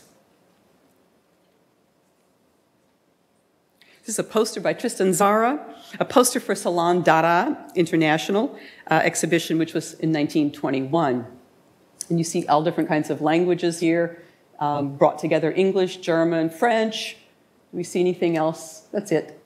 This is a poster by Tristan Tzara, a poster for Salon Dada International uh, exhibition, which was in nineteen twenty-one. And you see all different kinds of languages here, um, brought together: English, German, French. Do we see anything else? That's it.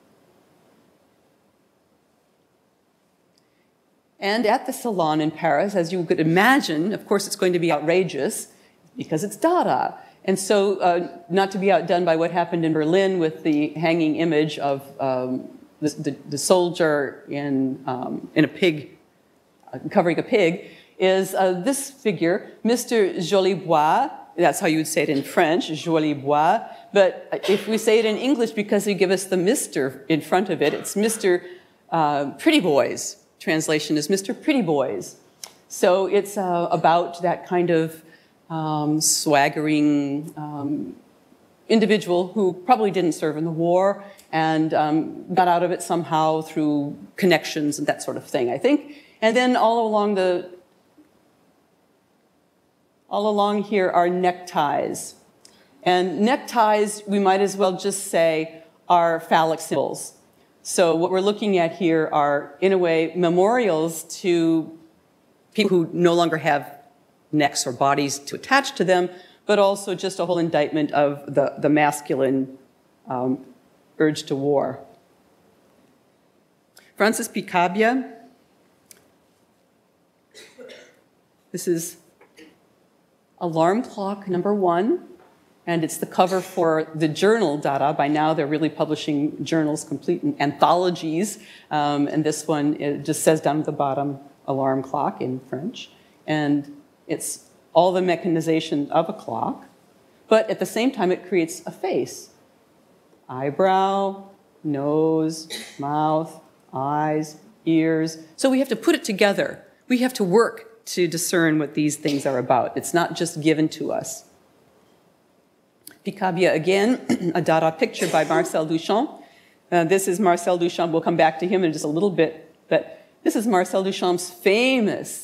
And at the Salon in Paris, as you could imagine, of course it's going to be outrageous because it's Dada. And so, uh, not to be outdone by what happened in Berlin with the hanging image of um, the, the, the soldier in, um, in a pig, uh, covering a pig, is uh, this figure, Mister Jolibois. That's how you would say it in French, Jolibois. But if we say it in English, because they give us the Mister in front of it, it's Mister Uh, Pretty Boys. Translation is Mister Pretty Boys. So it's uh, about that kind of Um, swaggering um, individual who probably didn't serve in the war and um, got out of it somehow through connections and that sort of thing, I think. And then all along the, all along here are neckties. And neckties, we might as well just say, are phallic symbols. So what we're looking at here are, in a way, memorials to people who no longer have necks or bodies to attach to them, but also just a whole indictment of the, the masculine um, urge to war. Francis Picabia. This is Alarm Clock number one, and it's the cover for the journal Dada. By now they're really publishing journals, complete anthologies, um, and this one, it just says down at the bottom, Alarm Clock in French. And it's all the mechanization of a clock, but at the same time it creates a face. Eyebrow, nose, mouth, eyes, ears. So we have to put it together. We have to work to discern what these things are about. It's not just given to us. Picabia again, a Dada picture by Marcel Duchamp, Uh, this is Marcel Duchamp. We'll come back to him in just a little bit. But this is Marcel Duchamp's famous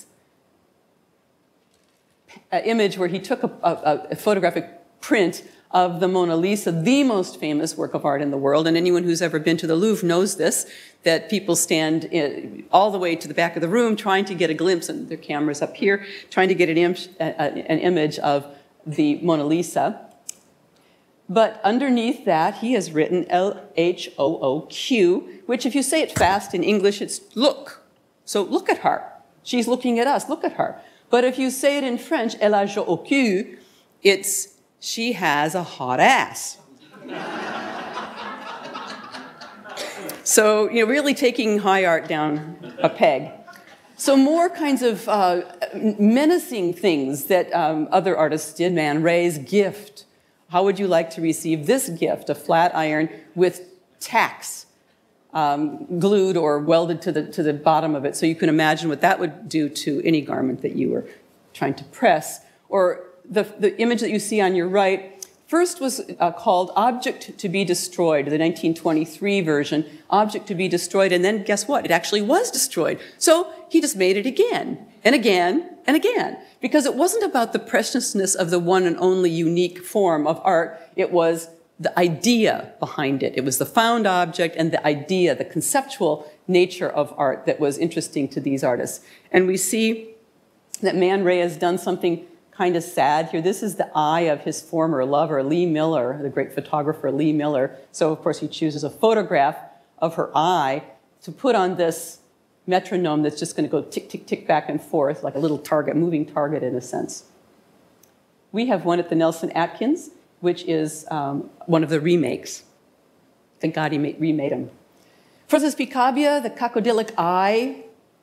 uh, image where he took a, a, a photographic print of the Mona Lisa, the most famous work of art in the world. And anyone who's ever been to the Louvre knows this, that people stand in, all the way to the back of the room trying to get a glimpse, and their camera's up here, trying to get an, im an image of the Mona Lisa. But underneath that, he has written L H O O Q, which if you say it fast in English, it's look. So look at her. She's looking at us, look at her. But if you say it in French, L H O O Q, it's she has a hot ass. So, you know, really taking high art down a peg. So more kinds of uh, menacing things that um, other artists did. Man Ray's gift. How would you like to receive this gift? A flat iron with tacks um, glued or welded to the, to the bottom of it. So you can imagine what that would do to any garment that you were trying to press. Or the, the image that you see on your right first was uh, called Object to be Destroyed, the nineteen twenty-three version, Object to be Destroyed, and then guess what? It actually was destroyed. So he just made it again, and again, and again, because it wasn't about the preciousness of the one and only unique form of art, it was the idea behind it. It was the found object and the idea, the conceptual nature of art that was interesting to these artists. And we see that Man Ray has done something kind of sad here. This is the eye of his former lover, Lee Miller, the great photographer Lee Miller. So, of course, he chooses a photograph of her eye to put on this metronome that's just going to go tick, tick, tick back and forth, like a little target, moving target in a sense. We have one at the Nelson-Atkins, which is um, one of the remakes. Thank God he made, remade them. Francis Picabia, the crocodilic eye.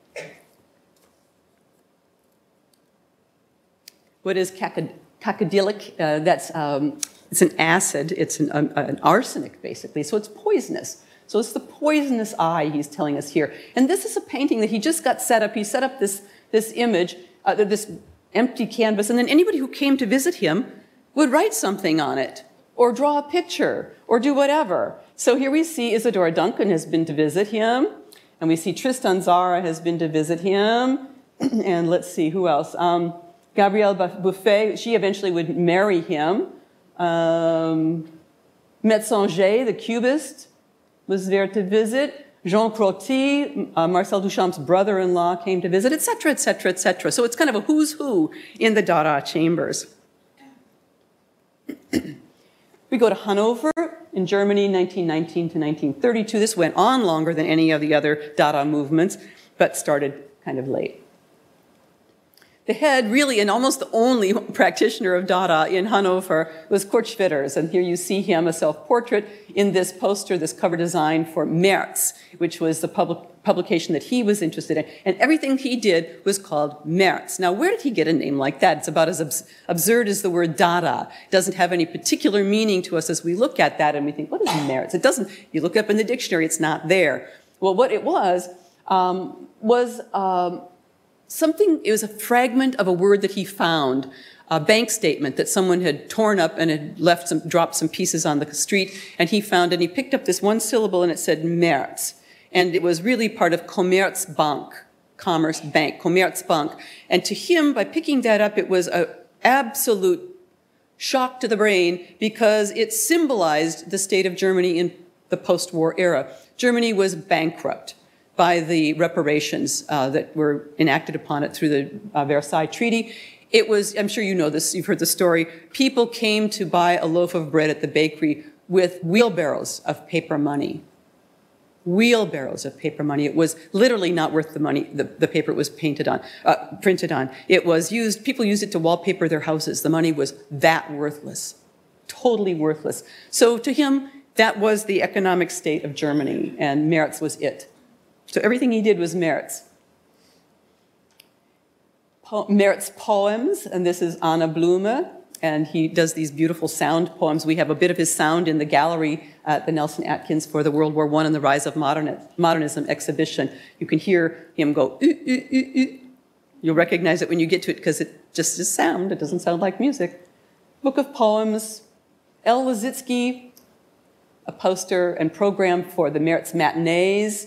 What is crocodilic? Uh, that's um, it's an acid. It's an, um, an arsenic, basically. So it's poisonous. So it's the poisonous eye he's telling us here. And this is a painting that he just got set up. He set up this, this image, uh, this empty canvas, and then anybody who came to visit him would write something on it, or draw a picture, or do whatever. So here we see Isadora Duncan has been to visit him, and we see Tristan Tzara has been to visit him, and let's see, who else? Um, Gabrielle Buffet, she eventually would marry him. Um, Metzinger, the cubist, was there to visit. Jean Crotty, uh, Marcel Duchamp's brother-in-law, came to visit, et cetera, et cetera, et cetera. So it's kind of a who's who in the Dada chambers. We go to Hanover in Germany, nineteen nineteen to nineteen thirty-two. This went on longer than any of the other Dada movements, but started kind of late. The head, really, and almost the only practitioner of Dada in Hanover was Kurt Schwitters. And here you see him, a self-portrait, in this poster, this cover design for März, which was the public publication that he was interested in. And everything he did was called März. Now, where did he get a name like that? It's about as abs absurd as the word Dada. It doesn't have any particular meaning to us as we look at that and we think, what is März? It doesn't, you look up in the dictionary, it's not there. Well, what it was, um, was... Um, Something, it was a fragment of a word that he found, a bank statement that someone had torn up and had left some, dropped some pieces on the street, and he found, and he picked up this one syllable and it said März. And it was really part of Commerzbank, Commerce Bank, Commerzbank. And to him, by picking that up, it was an absolute shock to the brain because it symbolized the state of Germany in the post-war era. Germany was bankrupt by the reparations uh, that were enacted upon it through the uh, Versailles Treaty. It was, I'm sure you know this, you've heard the story, people came to buy a loaf of bread at the bakery with wheelbarrows of paper money. Wheelbarrows of paper money. It was literally not worth the money, the, the paper it was painted on, uh, printed on. It was used, people used it to wallpaper their houses. The money was that worthless, totally worthless. So to him, that was the economic state of Germany, and März was it. So everything he did was März. Po März poems, and this is Anna Blume, and he does these beautiful sound poems. We have a bit of his sound in the gallery at the Nelson-Atkins for the World War One and the Rise of Modern Modernism exhibition. You can hear him go, ooh, ooh, ooh, ooh. You'll recognize it when you get to it because it just is sound. It doesn't sound like music. Book of Poems, El Lissitzky, a poster and program for the Merz matinees.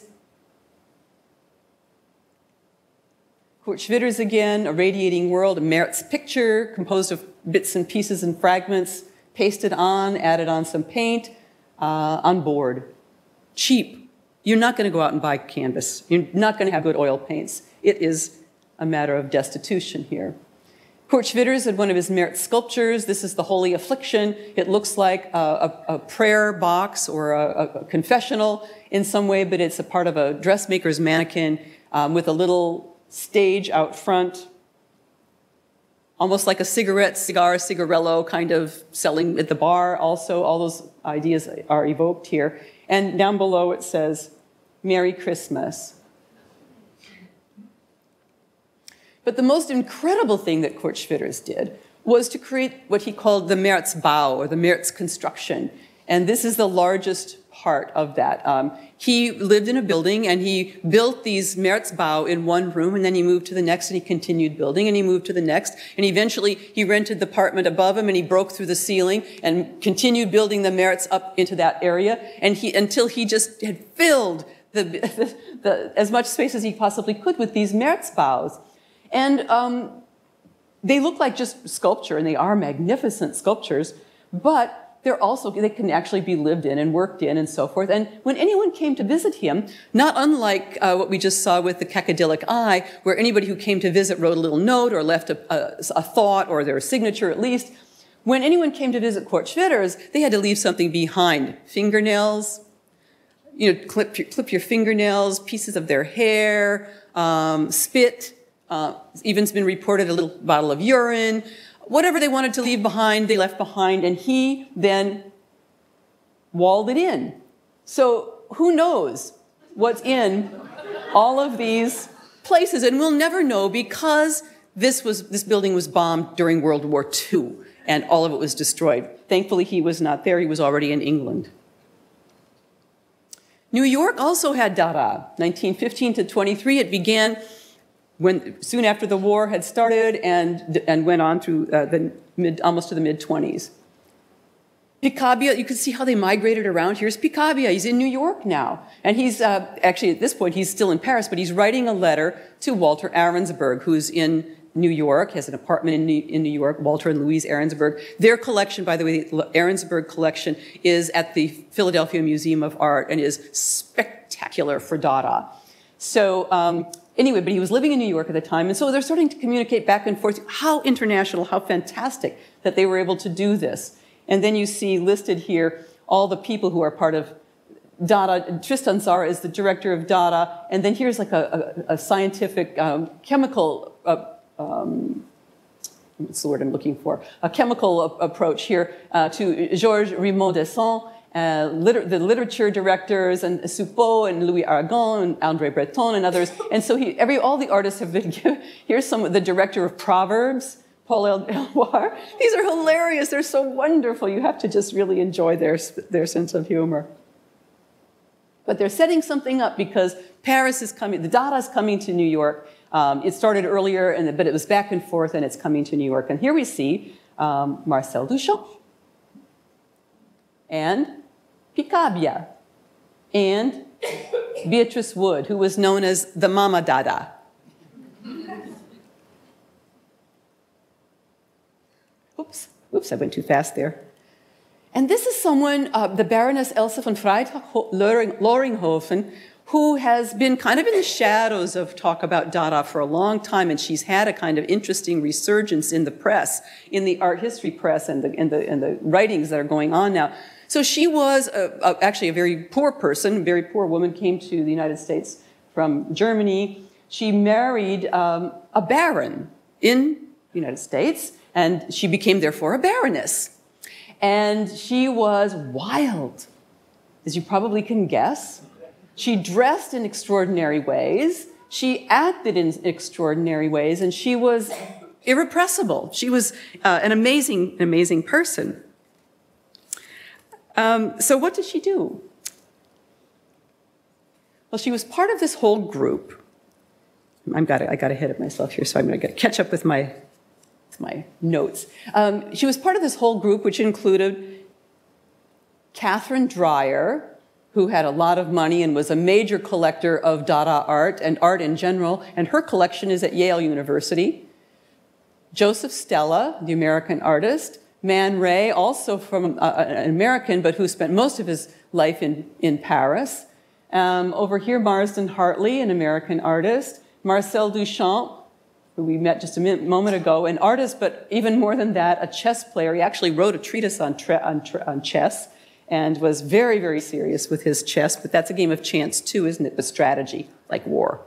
Kurt Schwitters again, A Radiating World, a Merz picture composed of bits and pieces and fragments, pasted on, added on some paint, uh, on board. Cheap. You're not going to go out and buy canvas. You're not going to have good oil paints. It is a matter of destitution here. Kurt Schwitters had one of his Merz sculptures. This is the Holy Affliction. It looks like a, a, a prayer box or a, a confessional in some way, but it's a part of a dressmaker's mannequin um, with a little stage out front, almost like a cigarette, cigar, cigarello kind of selling at the bar. Also, all those ideas are evoked here. And down below it says, Merry Christmas. But the most incredible thing that Kurt Schwitters did was to create what he called the Merzbau, or the Merz construction. And this is the largest part of that. Um, he lived in a building, and he built these Merzbau in one room, and then he moved to the next, and he continued building, and he moved to the next, and eventually he rented the apartment above him, and he broke through the ceiling and continued building the Merz up into that area, and he until he just had filled the, the, the, as much space as he possibly could with these Merzbaus. And um, they look like just sculpture, and they are magnificent sculptures, but they're also, they can actually be lived in and worked in and so forth. And when anyone came to visit him, not unlike uh, what we just saw with the Cacadelic Eye, where anybody who came to visit wrote a little note or left a, a, a thought or their signature at least, when anyone came to visit Kurt Schwitters, they had to leave something behind. Fingernails, you know, clip your, clip your fingernails, pieces of their hair, um, spit, uh, even's been reported a little bottle of urine. Whatever they wanted to leave behind, they left behind, and he then walled it in. So who knows what's in all of these places? And we'll never know, because this, was, this building was bombed during World War Two, and all of it was destroyed. Thankfully, he was not there. He was already in England. New York also had Dada. nineteen fifteen to twenty-three, it began when, soon after the war had started and, and went on through uh, the mid, almost to the mid twenties. Picabia, you can see how they migrated around. Here's Picabia. He's in New York now. And he's, uh, actually at this point, he's still in Paris, but he's writing a letter to Walter Arensberg, who's in New York, has an apartment in New, in New York, Walter and Louise Arensberg. Their collection, by the way, the Arensberg collection, is at the Philadelphia Museum of Art and is spectacular for Dada. So, um, Anyway, but he was living in New York at the time, and so they're starting to communicate back and forth. How international, how fantastic that they were able to do this. And then you see listed here all the people who are part of Dada. Tristan Tzara is the director of Dada, and then here's like a, a, a scientific um, chemical, uh, um, what's the word I'm looking for? A chemical approach here uh, to Georges Rimond-Desson. Uh, liter the literature directors, and Soupeau and Louis Aragon and André Breton and others. And so he, every, all the artists have been given. Here's some, the director of Proverbs, Paul Eluard. These are hilarious. They're so wonderful. You have to just really enjoy their, their sense of humor. But they're setting something up because Paris is coming, the Dada is coming to New York. Um, it started earlier, and, but it was back and forth, and it's coming to New York. And here we see um, Marcel Duchamp and Picabia, and Beatrice Wood, who was known as the Mama Dada. Oops, oops, I went too fast there. And this is someone, uh, the Baroness Else von Freitag-Loringhofen, who has been kind of in the shadows of talk about Dada for a long time, and she's had a kind of interesting resurgence in the press, in the art history press, and the, and the, and the writings that are going on now. So she was a, a, actually a very poor person, a very poor woman, came to the United States from Germany. She married um, a baron in the United States, and she became, therefore, a baroness. And she was wild, as you probably can guess. She dressed in extraordinary ways. She acted in extraordinary ways, and she was irrepressible. She was uh, an amazing, amazing person. Um, so what did she do? Well, she was part of this whole group. I'm got I got ahead of myself here, so I'm going to catch up with my, with my notes. Um, she was part of this whole group, which included Catherine Dreyer, who had a lot of money and was a major collector of Dada art and art in general, and her collection is at Yale University. Joseph Stella, the American artist. Man Ray, also from uh, an American, but who spent most of his life in, in Paris. Um, over here, Marsden Hartley, an American artist. Marcel Duchamp, who we met just a minute, moment ago, an artist, but even more than that, a chess player. He actually wrote a treatise on, on, on chess and was very, very serious with his chess, but that's a game of chance too, isn't it? The strategy, like war.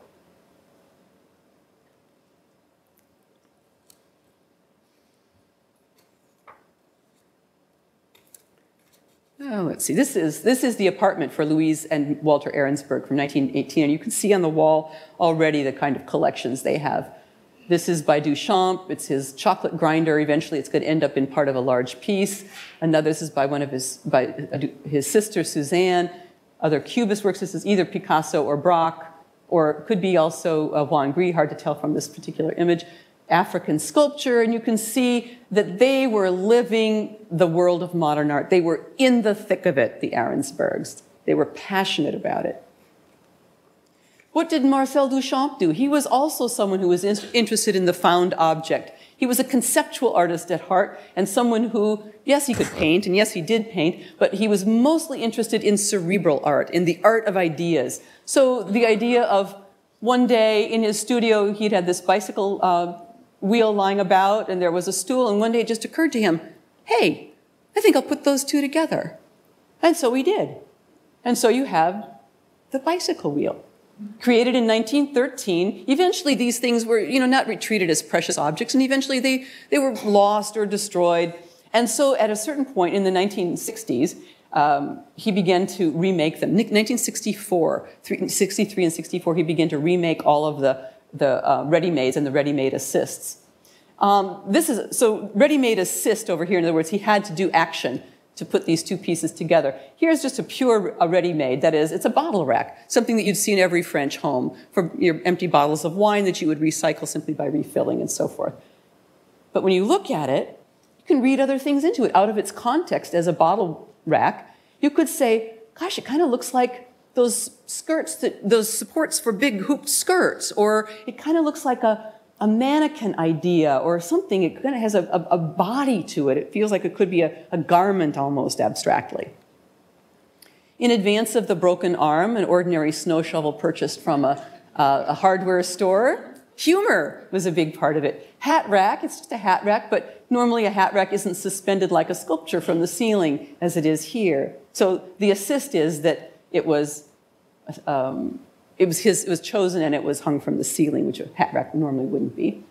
Oh, let's see. This is, this is the apartment for Louise and Walter Arensberg from nineteen eighteen, and you can see on the wall already the kind of collections they have. This is by Duchamp. It's his chocolate grinder. Eventually, it's going to end up in part of a large piece. Another, this is by one of his, by his sister, Suzanne. Other Cubist works. This is either Picasso or Braque, or it could be also uh, Juan Gris, hard to tell from this particular image. African sculpture, and you can see that they were living the world of modern art. They were in the thick of it, the Arensbergs. They were passionate about it. What did Marcel Duchamp do? He was also someone who was in interested in the found object. He was a conceptual artist at heart, and someone who, yes, he could paint, and yes, he did paint, but he was mostly interested in cerebral art, in the art of ideas. So the idea of one day in his studio, he'd had this bicycle uh, wheel lying about, and there was a stool, and one day it just occurred to him, hey, I think I'll put those two together. And so he did. And so you have the bicycle wheel. Created in nineteen thirteen, eventually these things were, you know, not treated as precious objects, and eventually they, they were lost or destroyed. And so at a certain point in the nineteen sixties, um, he began to remake them. nineteen sixty-four, sixty-three and sixty-four, he began to remake all of the, the uh, ready-mades and the ready-made assists. Um, this is, so ready-made assist over here, in other words, he had to do action to put these two pieces together. Here's just a pure a ready-made, that is, it's a bottle rack, something that you'd see in every French home for your empty bottles of wine that you would recycle simply by refilling and so forth. But when you look at it, you can read other things into it. Out of its context as a bottle rack, you could say, gosh, it kind of looks like those skirts, that, those supports for big hooped skirts, or it kind of looks like a a mannequin idea or something. It kind of has a, a, a body to it. It feels like it could be a, a garment almost abstractly. In advance of the broken arm, an ordinary snow shovel purchased from a, a, a hardware store. Humor was a big part of it. Hat rack, it's just a hat rack, but normally a hat rack isn't suspended like a sculpture from the ceiling as it is here. So the assist is that it was um, It was, his, it was chosen and it was hung from the ceiling, which a hat rack normally wouldn't be.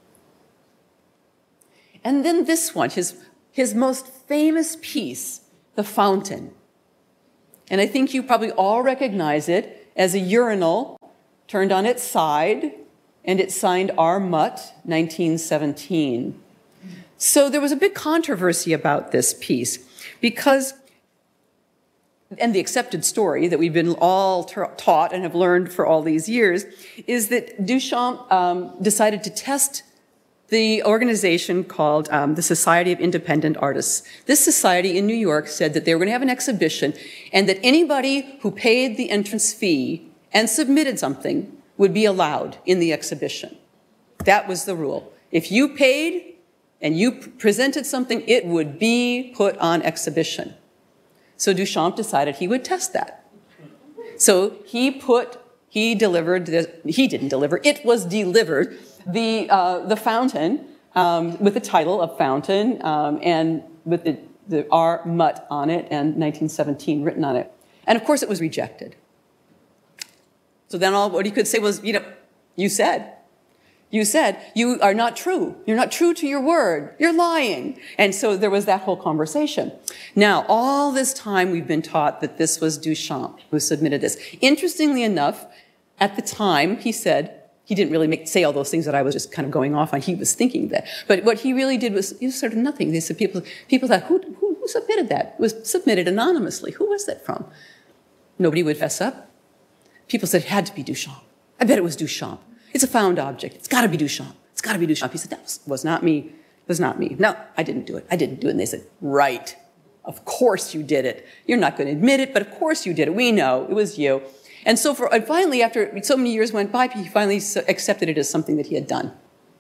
And then this one, his, his most famous piece, the fountain. And I think you probably all recognize it as a urinal turned on its side, and it's signed R. Mutt, nineteen seventeen. So there was a big controversy about this piece because, and the accepted story that we've been all taught and have learned for all these years, is that Duchamp um, decided to test the organization called um, the Society of Independent Artists. This society in New York said that they were going to have an exhibition and that anybody who paid the entrance fee and submitted something would be allowed in the exhibition. That was the rule. If you paid and you presented something, it would be put on exhibition. So Duchamp decided he would test that. So he put, he delivered, the, he didn't deliver, it was delivered, the, uh, the fountain um, with the title of Fountain um, and with the, the R. Mutt on it and nineteen seventeen written on it. And of course it was rejected. So then all what he could say was, you know, you said, you said, you are not true. You're not true to your word. You're lying. And so there was that whole conversation. Now, all this time we've been taught that this was Duchamp who submitted this. Interestingly enough, at the time, he said, he didn't really make, say all those things that I was just kind of going off on. He was thinking that. But what he really did was, it was sort of nothing. They said, people, people thought, who, who, who submitted that? It was submitted anonymously. Who was that from? Nobody would fess up. People said it had to be Duchamp. I bet it was Duchamp. It's a found object. It's got to be Duchamp. It's got to be Duchamp. He said, that was, was not me. It was not me. No, I didn't do it. I didn't do it. And they said, right. Of course you did it. You're not going to admit it, but of course you did it. We know it was you. And so for, and finally, after so many years went by, he finally accepted it as something that he had done.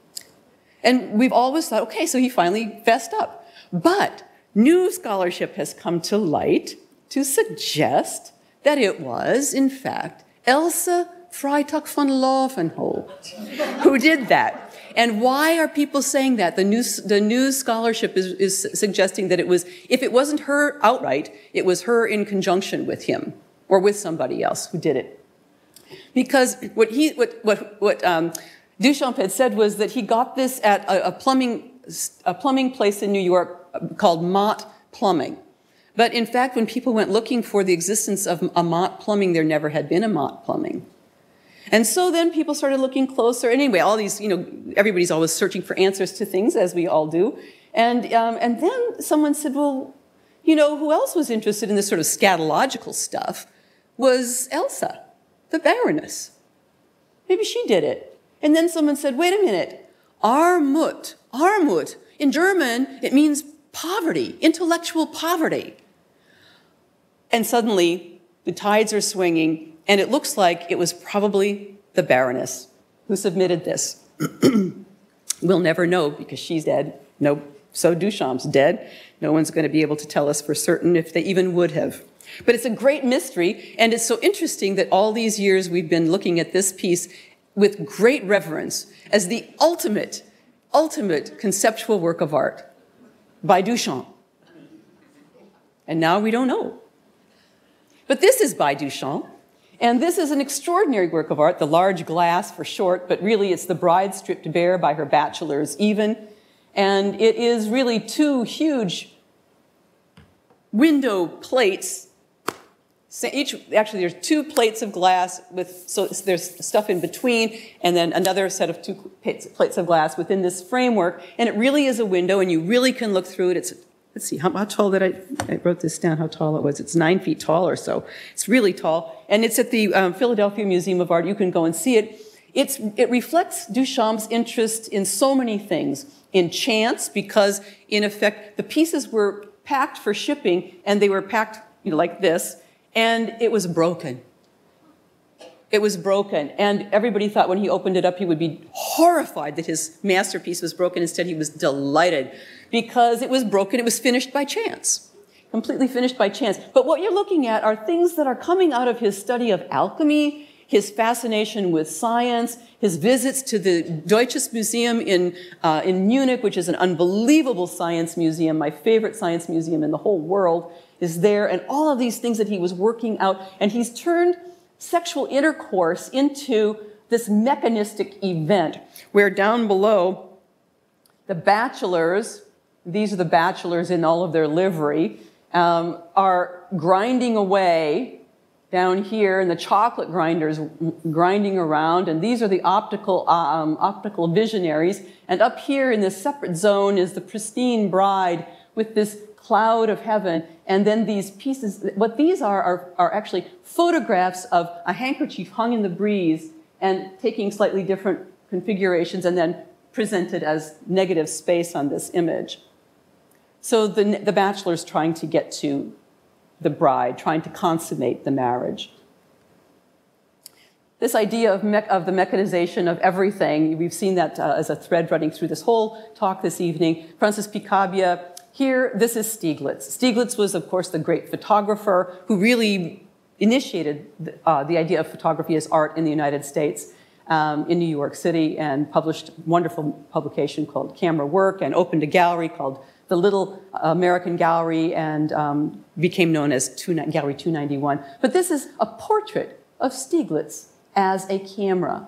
And we've always thought, okay, so he finally fessed up. But new scholarship has come to light to suggest that it was, in fact, Elsa Freitag von Lovenholt who did that. And why are people saying that? The new, the new scholarship is, is suggesting that it was, if it wasn't her outright, it was her in conjunction with him or with somebody else who did it. Because what he, what, what, what um, Duchamp had said was that he got this at a, a plumbing, a plumbing place in New York called Mott Plumbing. But in fact, when people went looking for the existence of a Mott Plumbing, there never had been a Mott Plumbing. And so then people started looking closer. Anyway, all these, you know, everybody's always searching for answers to things, as we all do. And, um, and then someone said, well, you know, who else was interested in this sort of scatological stuff was Elsa, the Baroness. Maybe she did it. And then someone said, wait a minute, Armut, Armut, in German, it means poverty, intellectual poverty. And suddenly, the tides are swinging, and it looks like it was probably the Baroness who submitted this. We'll never know because she's dead. No, so Duchamp's dead. No one's going to be able to tell us for certain if they even would have. But it's a great mystery, and it's so interesting that all these years we've been looking at this piece with great reverence as the ultimate, ultimate conceptual work of art by Duchamp. And now we don't know. But this is by Duchamp. And this is an extraordinary work of art, the large glass for short, but really it's the bride stripped bare by her bachelors even. And it is really two huge window plates. So each, actually there's two plates of glass with, so there's stuff in between, and then another set of two plates of glass within this framework. And it really is a window, and you really can look through it. It's, let's see, how, how tall did I, I wrote this down, how tall it was. It's nine feet tall or so. It's really tall. And it's at the um, Philadelphia Museum of Art. You can go and see it. It's, it reflects Duchamp's interest in so many things. In chance, because in effect, the pieces were packed for shipping, and they were packed, you know, like this, and it was broken. It was broken. And everybody thought when he opened it up, he would be horrified that his masterpiece was broken. Instead, he was delighted because it was broken. It was finished by chance, completely finished by chance. But what you're looking at are things that are coming out of his study of alchemy, his fascination with science, his visits to the Deutsches Museum in, uh, in Munich, which is an unbelievable science museum, my favorite science museum in the whole world, is there, and all of these things that he was working out. And he's turned sexual intercourse into this mechanistic event, where down below, the bachelors, these are the bachelors in all of their livery, um, are grinding away down here, and the chocolate grinders grinding around, and these are the optical, um, optical visionaries. And up here in this separate zone is the pristine bride with this cloud of heaven. And then these pieces, what these are, are, are actually photographs of a handkerchief hung in the breeze and taking slightly different configurations and then presented as negative space on this image. So the, the bachelor's trying to get to the bride, trying to consummate the marriage. This idea of, me of the mechanization of everything, we've seen that uh, as a thread running through this whole talk this evening. Francis Picabia, here, this is Stieglitz. Stieglitz was, of course, the great photographer who really initiated the, uh, the idea of photography as art in the United States, um, in New York City, and published a wonderful publication called Camera Work, and opened a gallery called the Little American Gallery, and um, became known as two, Gallery two ninety-one. But this is a portrait of Stieglitz as a camera.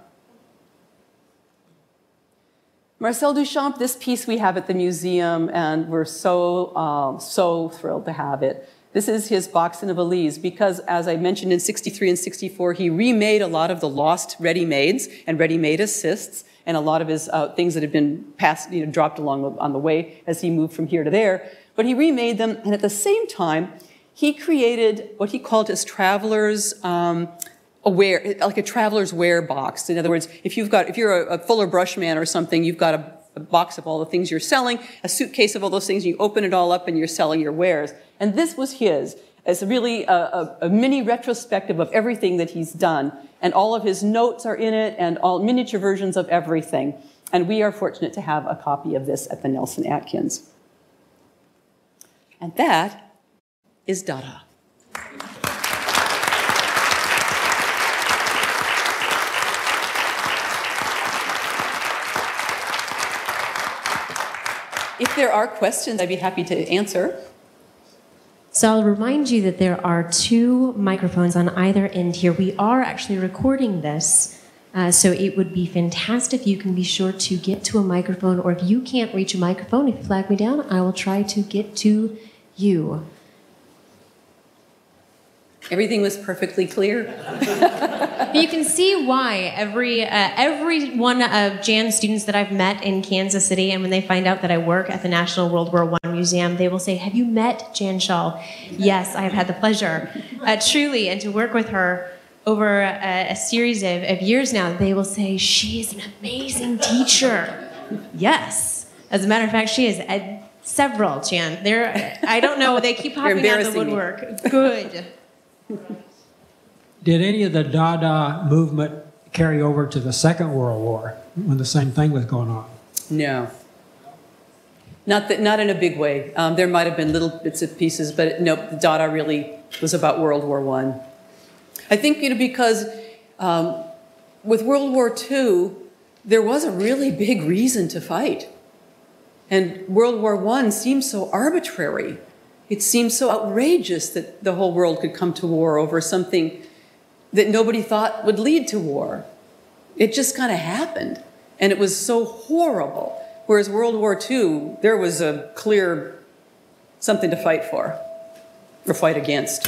Marcel Duchamp, this piece we have at the museum, and we're so, um, so thrilled to have it. This is his box in a valise, because as I mentioned in sixty-three and sixty-four, he remade a lot of the lost ready-mades and ready-made assists, and a lot of his uh, things that had been passed, you know, dropped along the, on the way as he moved from here to there. But he remade them, and at the same time, he created what he called his traveler's um, aware, like a traveler's wear box. In other words, if you've got, if you're a, a Fuller Brush man or something, you've got a a box of all the things you're selling, a suitcase of all those things, and you open it all up and you're selling your wares. And this was his. It's really a, a, a mini retrospective of everything that he's done. And all of his notes are in it and all miniature versions of everything. And we are fortunate to have a copy of this at the Nelson-Atkins. And that is Dada. If there are questions, I'd be happy to answer. So I'll remind you that there are two microphones on either end here. We are actually recording this, uh, so it would be fantastic if you can be sure to get to a microphone, or if you can't reach a microphone, if you flag me down, I will try to get to you. Everything was perfectly clear. You can see why every uh, every one of Jan's students that I've met in Kansas City, and when they find out that I work at the National World War One Museum, they will say, "Have you met Jan Schall?" Yes, I have had the pleasure, uh, truly, and to work with her over a, a series of, of years now. They will say, "She is an amazing teacher." Yes, as a matter of fact, she is. Uh, several, Jan. They're, I don't know. They keep popping out of the woodwork. Me. Good. Did any of the Dada movement carry over to the Second World War when the same thing was going on? No. Not, that, not in a big way. Um, there might have been little bits and pieces, but no, Dada really was about World War One. I think, you know, because um, with World War Two, there was a really big reason to fight. And World War One seems so arbitrary. It seems so outrageous that the whole world could come to war over something that nobody thought would lead to war. It just kind of happened. And it was so horrible. Whereas World War Two, there was a clear something to fight for, or fight against.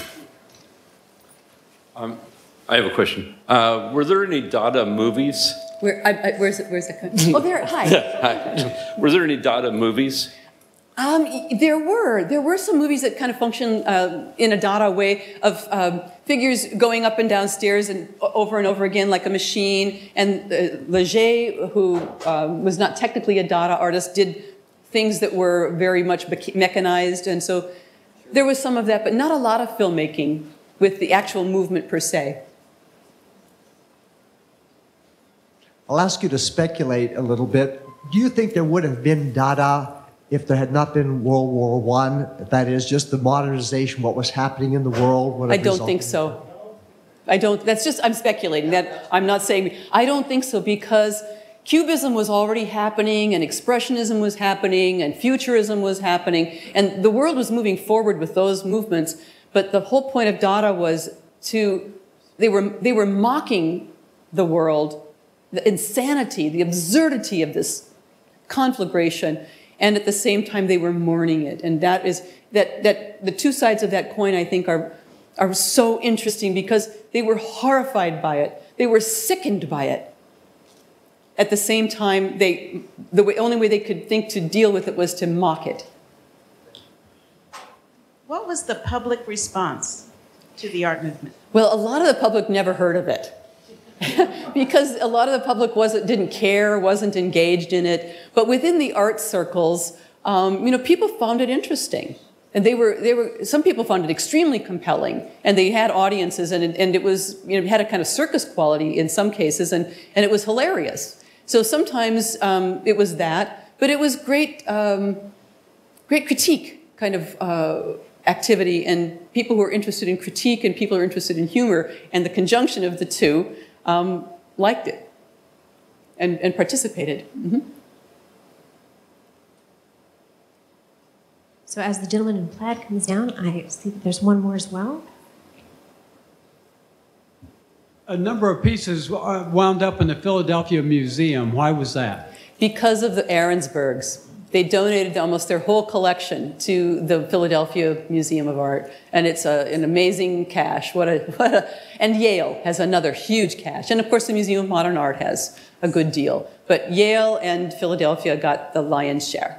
Um, I have a question. Uh, were there any Dada movies? Where, I, I, where's it? Where's it coming? Oh, there. Hi. Hi. Were there any Dada movies? Um, there were. There were some movies that kind of function uh, in a Dada way of um, figures going up and down stairs and over and over again like a machine. And uh, Leger, who uh, was not technically a Dada artist, did things that were very much mechanized. And so there was some of that, but not a lot of filmmaking with the actual movement per se. I'll ask you to speculate a little bit. Do you think there would have been Dada if there had not been World War One? That is, just the modernization, what was happening in the world? Would have I don't think so. I don't, that's just, I'm speculating. That I'm not saying, I don't think so, because Cubism was already happening, and Expressionism was happening, and Futurism was happening, and the world was moving forward with those movements. But the whole point of Dada was to, they were, they were mocking the world, the insanity, the absurdity of this conflagration, and at the same time they were mourning it. And that is, that, that the two sides of that coin, I think, are, are so interesting, because they were horrified by it. They were sickened by it. At the same time, they, the way, only way they could think to deal with it was to mock it. What was the public response to the art movement? Well, a lot of the public never heard of it. Because a lot of the public wasn't, didn't care, wasn't engaged in it. But within the art circles, um, you know, people found it interesting. And they were, they were, some people found it extremely compelling. And they had audiences, and it, and it was, you know, it had a kind of circus quality in some cases, and, and it was hilarious. So sometimes um, it was that, but it was great, um, great critique kind of uh, activity, and people who are interested in critique and people who are interested in humor, and the conjunction of the two Um, liked it and, and participated. Mm-hmm. So as the gentleman in plaid comes down, I see that there's one more as well. A number of pieces wound up in the Philadelphia Museum. Why was that? Because of the Ahrensbergs. They donated almost their whole collection to the Philadelphia Museum of Art, and it's a, an amazing cache. What a, what a, and Yale has another huge cache, and of course the Museum of Modern Art has a good deal. But Yale and Philadelphia got the lion's share.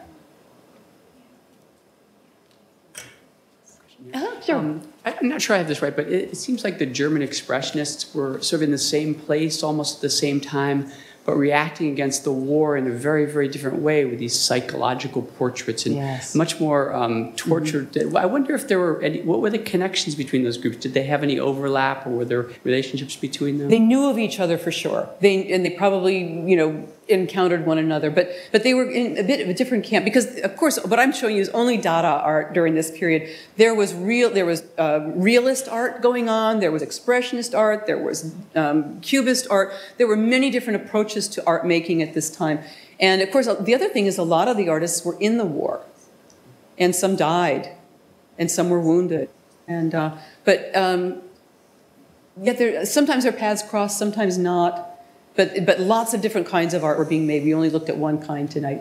Uh, sure. Um, I'm not sure I have this right, but it, it seems like the German Expressionists were sort of in the same place, almost at the same time. but reacting against the war in a very, very different way with these psychological portraits and Yes. much more um, tortured. Mm-hmm. I wonder if there were any, what were the connections between those groups? Did they have any overlap, or were there relationships between them? They knew of each other for sure. They and they probably, you know, encountered one another, but but they were in a bit of a different camp because, of course, what I'm showing you is only Dada art during this period. There was real, there was uh, realist art going on. There was expressionist art. There was um, cubist art. There were many different approaches to art making at this time. And of course, the other thing is a lot of the artists were in the war, and some died, and some were wounded. And uh, but um, yet there, sometimes their paths crossed, sometimes not. But but lots of different kinds of art were being made. We only looked at one kind tonight.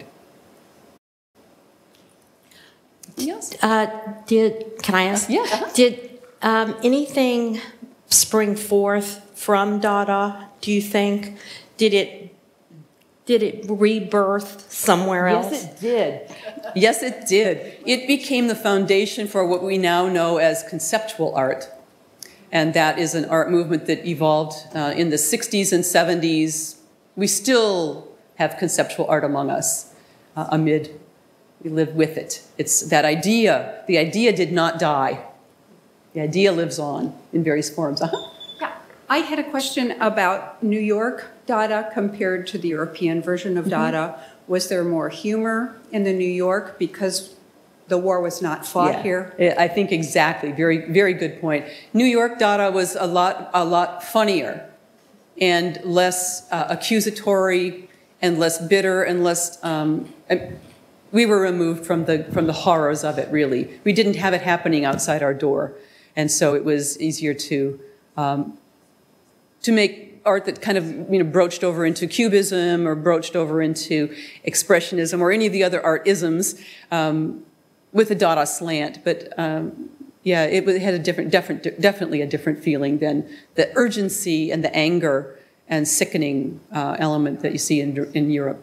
Yes. Uh, did can I ask? Yeah. Uh-huh. Did um, anything spring forth from Dada? Do you think? Did it? Did it rebirth somewhere else? Yes, it did. Yes, it did. It became the foundation for what we now know as conceptual art. And that is an art movement that evolved uh, in the sixties and seventies. We still have conceptual art among us, uh, amid, we live with it. It's that idea, the idea did not die. The idea lives on in various forms. Uh-huh. Yeah, I had a question about New York Dada compared to the European version of Dada. Mm-hmm. Was there more humor in the New York because the war was not fought yeah. here? I think exactly. Very, very good point. New York Dada was a lot, a lot funnier and less uh, accusatory and less bitter and less. Um, we were removed from the from the horrors of it. Really, we didn't have it happening outside our door, and so it was easier to um, to make art that kind of, you know, broached over into cubism or broached over into expressionism or any of the other art isms. Um, with a Dada slant, but um, yeah, it had a different, different, definitely a different feeling than the urgency and the anger and sickening uh, element that you see in, in Europe.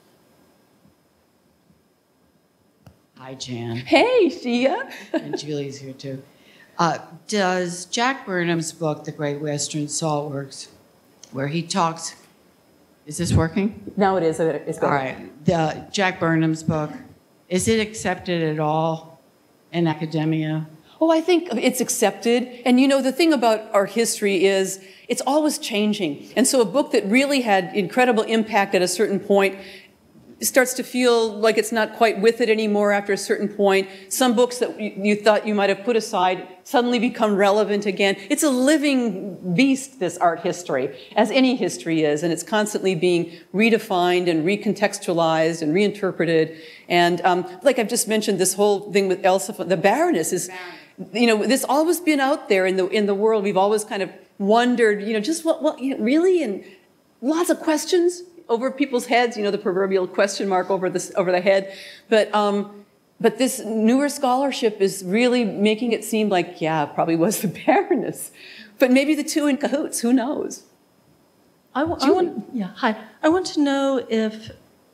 Hi, Jan. Hey, Shia. And Julie's here too. Uh, does Jack Burnham's book, The Great Western Saltworks, where he talks, is this working? No, it is. It's better. All right. The, Jack Burnham's book, is it accepted at all in academia? Oh, I think it's accepted. And you know, the thing about our history is it's always changing. And so a book that really had incredible impact at a certain point starts to feel like it's not quite with it anymore after a certain point. Some books that you, you thought you might have put aside suddenly become relevant again. It's a living beast, this art history, as any history is, and it's constantly being redefined and recontextualized and reinterpreted. And um, like I've just mentioned, this whole thing with Elsa, the Baroness is, you know, this always been out there in the in the world. We've always kind of wondered, you know, just what, what, you know, really, and lots of questions over people's heads, you know, the proverbial question mark over the, over the head. But, um, but this newer scholarship is really making it seem like, yeah, it probably was the Baroness. But maybe the two in cahoots, who knows? I, w- I want, yeah, hi. I want to know if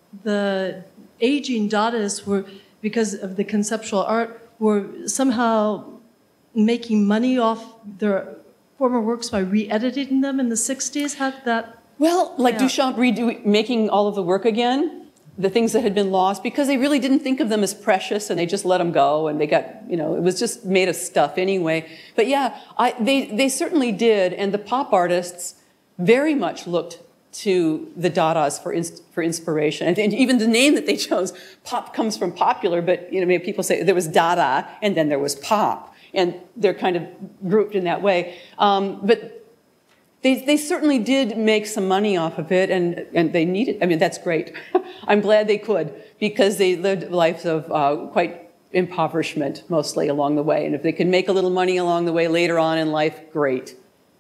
the aging Dadaists were, because of the conceptual art, were somehow making money off their former works by re-editing them in the sixties. How did that? Well, like yeah. Duchamp redo, making all of the work again, the things that had been lost, because they really didn't think of them as precious, and they just let them go, and they got, you know, it was just made of stuff anyway. But yeah, I, they, they certainly did, and the pop artists very much looked to the Dadas for ins- for inspiration, and, and even the name that they chose, pop comes from popular, but you know, maybe people say there was Dada, and then there was pop, and they're kind of grouped in that way. Um, but They, they certainly did make some money off of it, and, and they needed, I mean, that's great. I'm glad they could, because they lived lives of uh, quite impoverishment, mostly, along the way. And if they could make a little money along the way later on in life, great.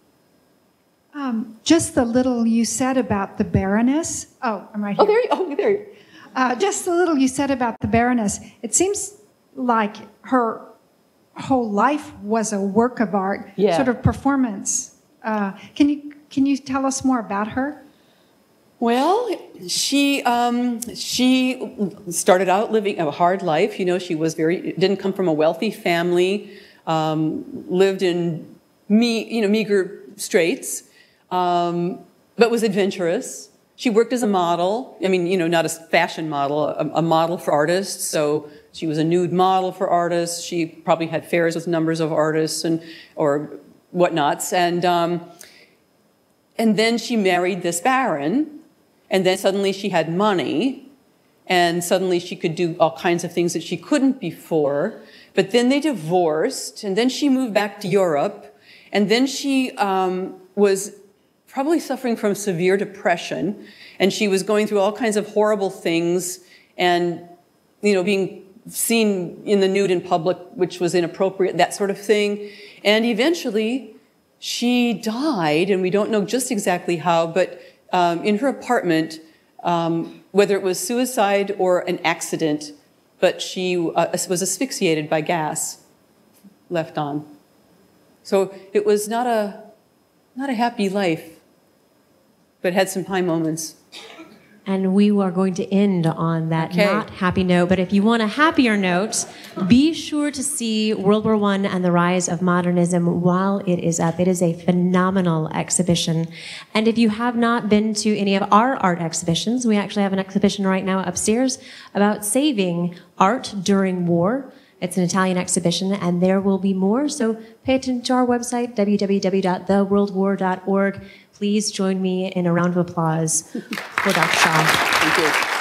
Um, just the little you said about the Baroness. Oh, I'm right here. Oh, there you, oh, there you uh, Just the little you said about the Baroness. It seems like her whole life was a work of art, yeah. sort of performance. Uh, can you can you tell us more about her? Well, she um, she started out living a hard life. You know, she was very didn't come from a wealthy family, um, lived in me you know meager straits, um, but was adventurous. she worked as a model. I mean, you know, not a fashion model, a, a model for artists. So she was a nude model for artists. She probably had affairs with numbers of artists and or whatnots. And um, and then she married this baron, and then suddenly she had money, and suddenly she could do all kinds of things that she couldn't before. But then they divorced, and then she moved back to Europe, and then she um, was probably suffering from severe depression, and she was going through all kinds of horrible things, and you know, being seen in the nude in public, which was inappropriate, that sort of thing. And eventually, she died, and we don't know just exactly how, but um, in her apartment, um, whether it was suicide or an accident, but she uh, was asphyxiated by gas left on. So it was not a, not a happy life, but had some high moments. And we are going to end on that Okay. not happy note. But if you want a happier note, be sure to see World War One and the Rise of Modernism while it is up. It is a phenomenal exhibition. And if you have not been to any of our art exhibitions, we actually have an exhibition right now upstairs about saving art during war. It's an Italian exhibition, and there will be more. So pay attention to our website, w w w dot the world war dot org. Please join me in a round of applause for Doctor Schall. Thank you.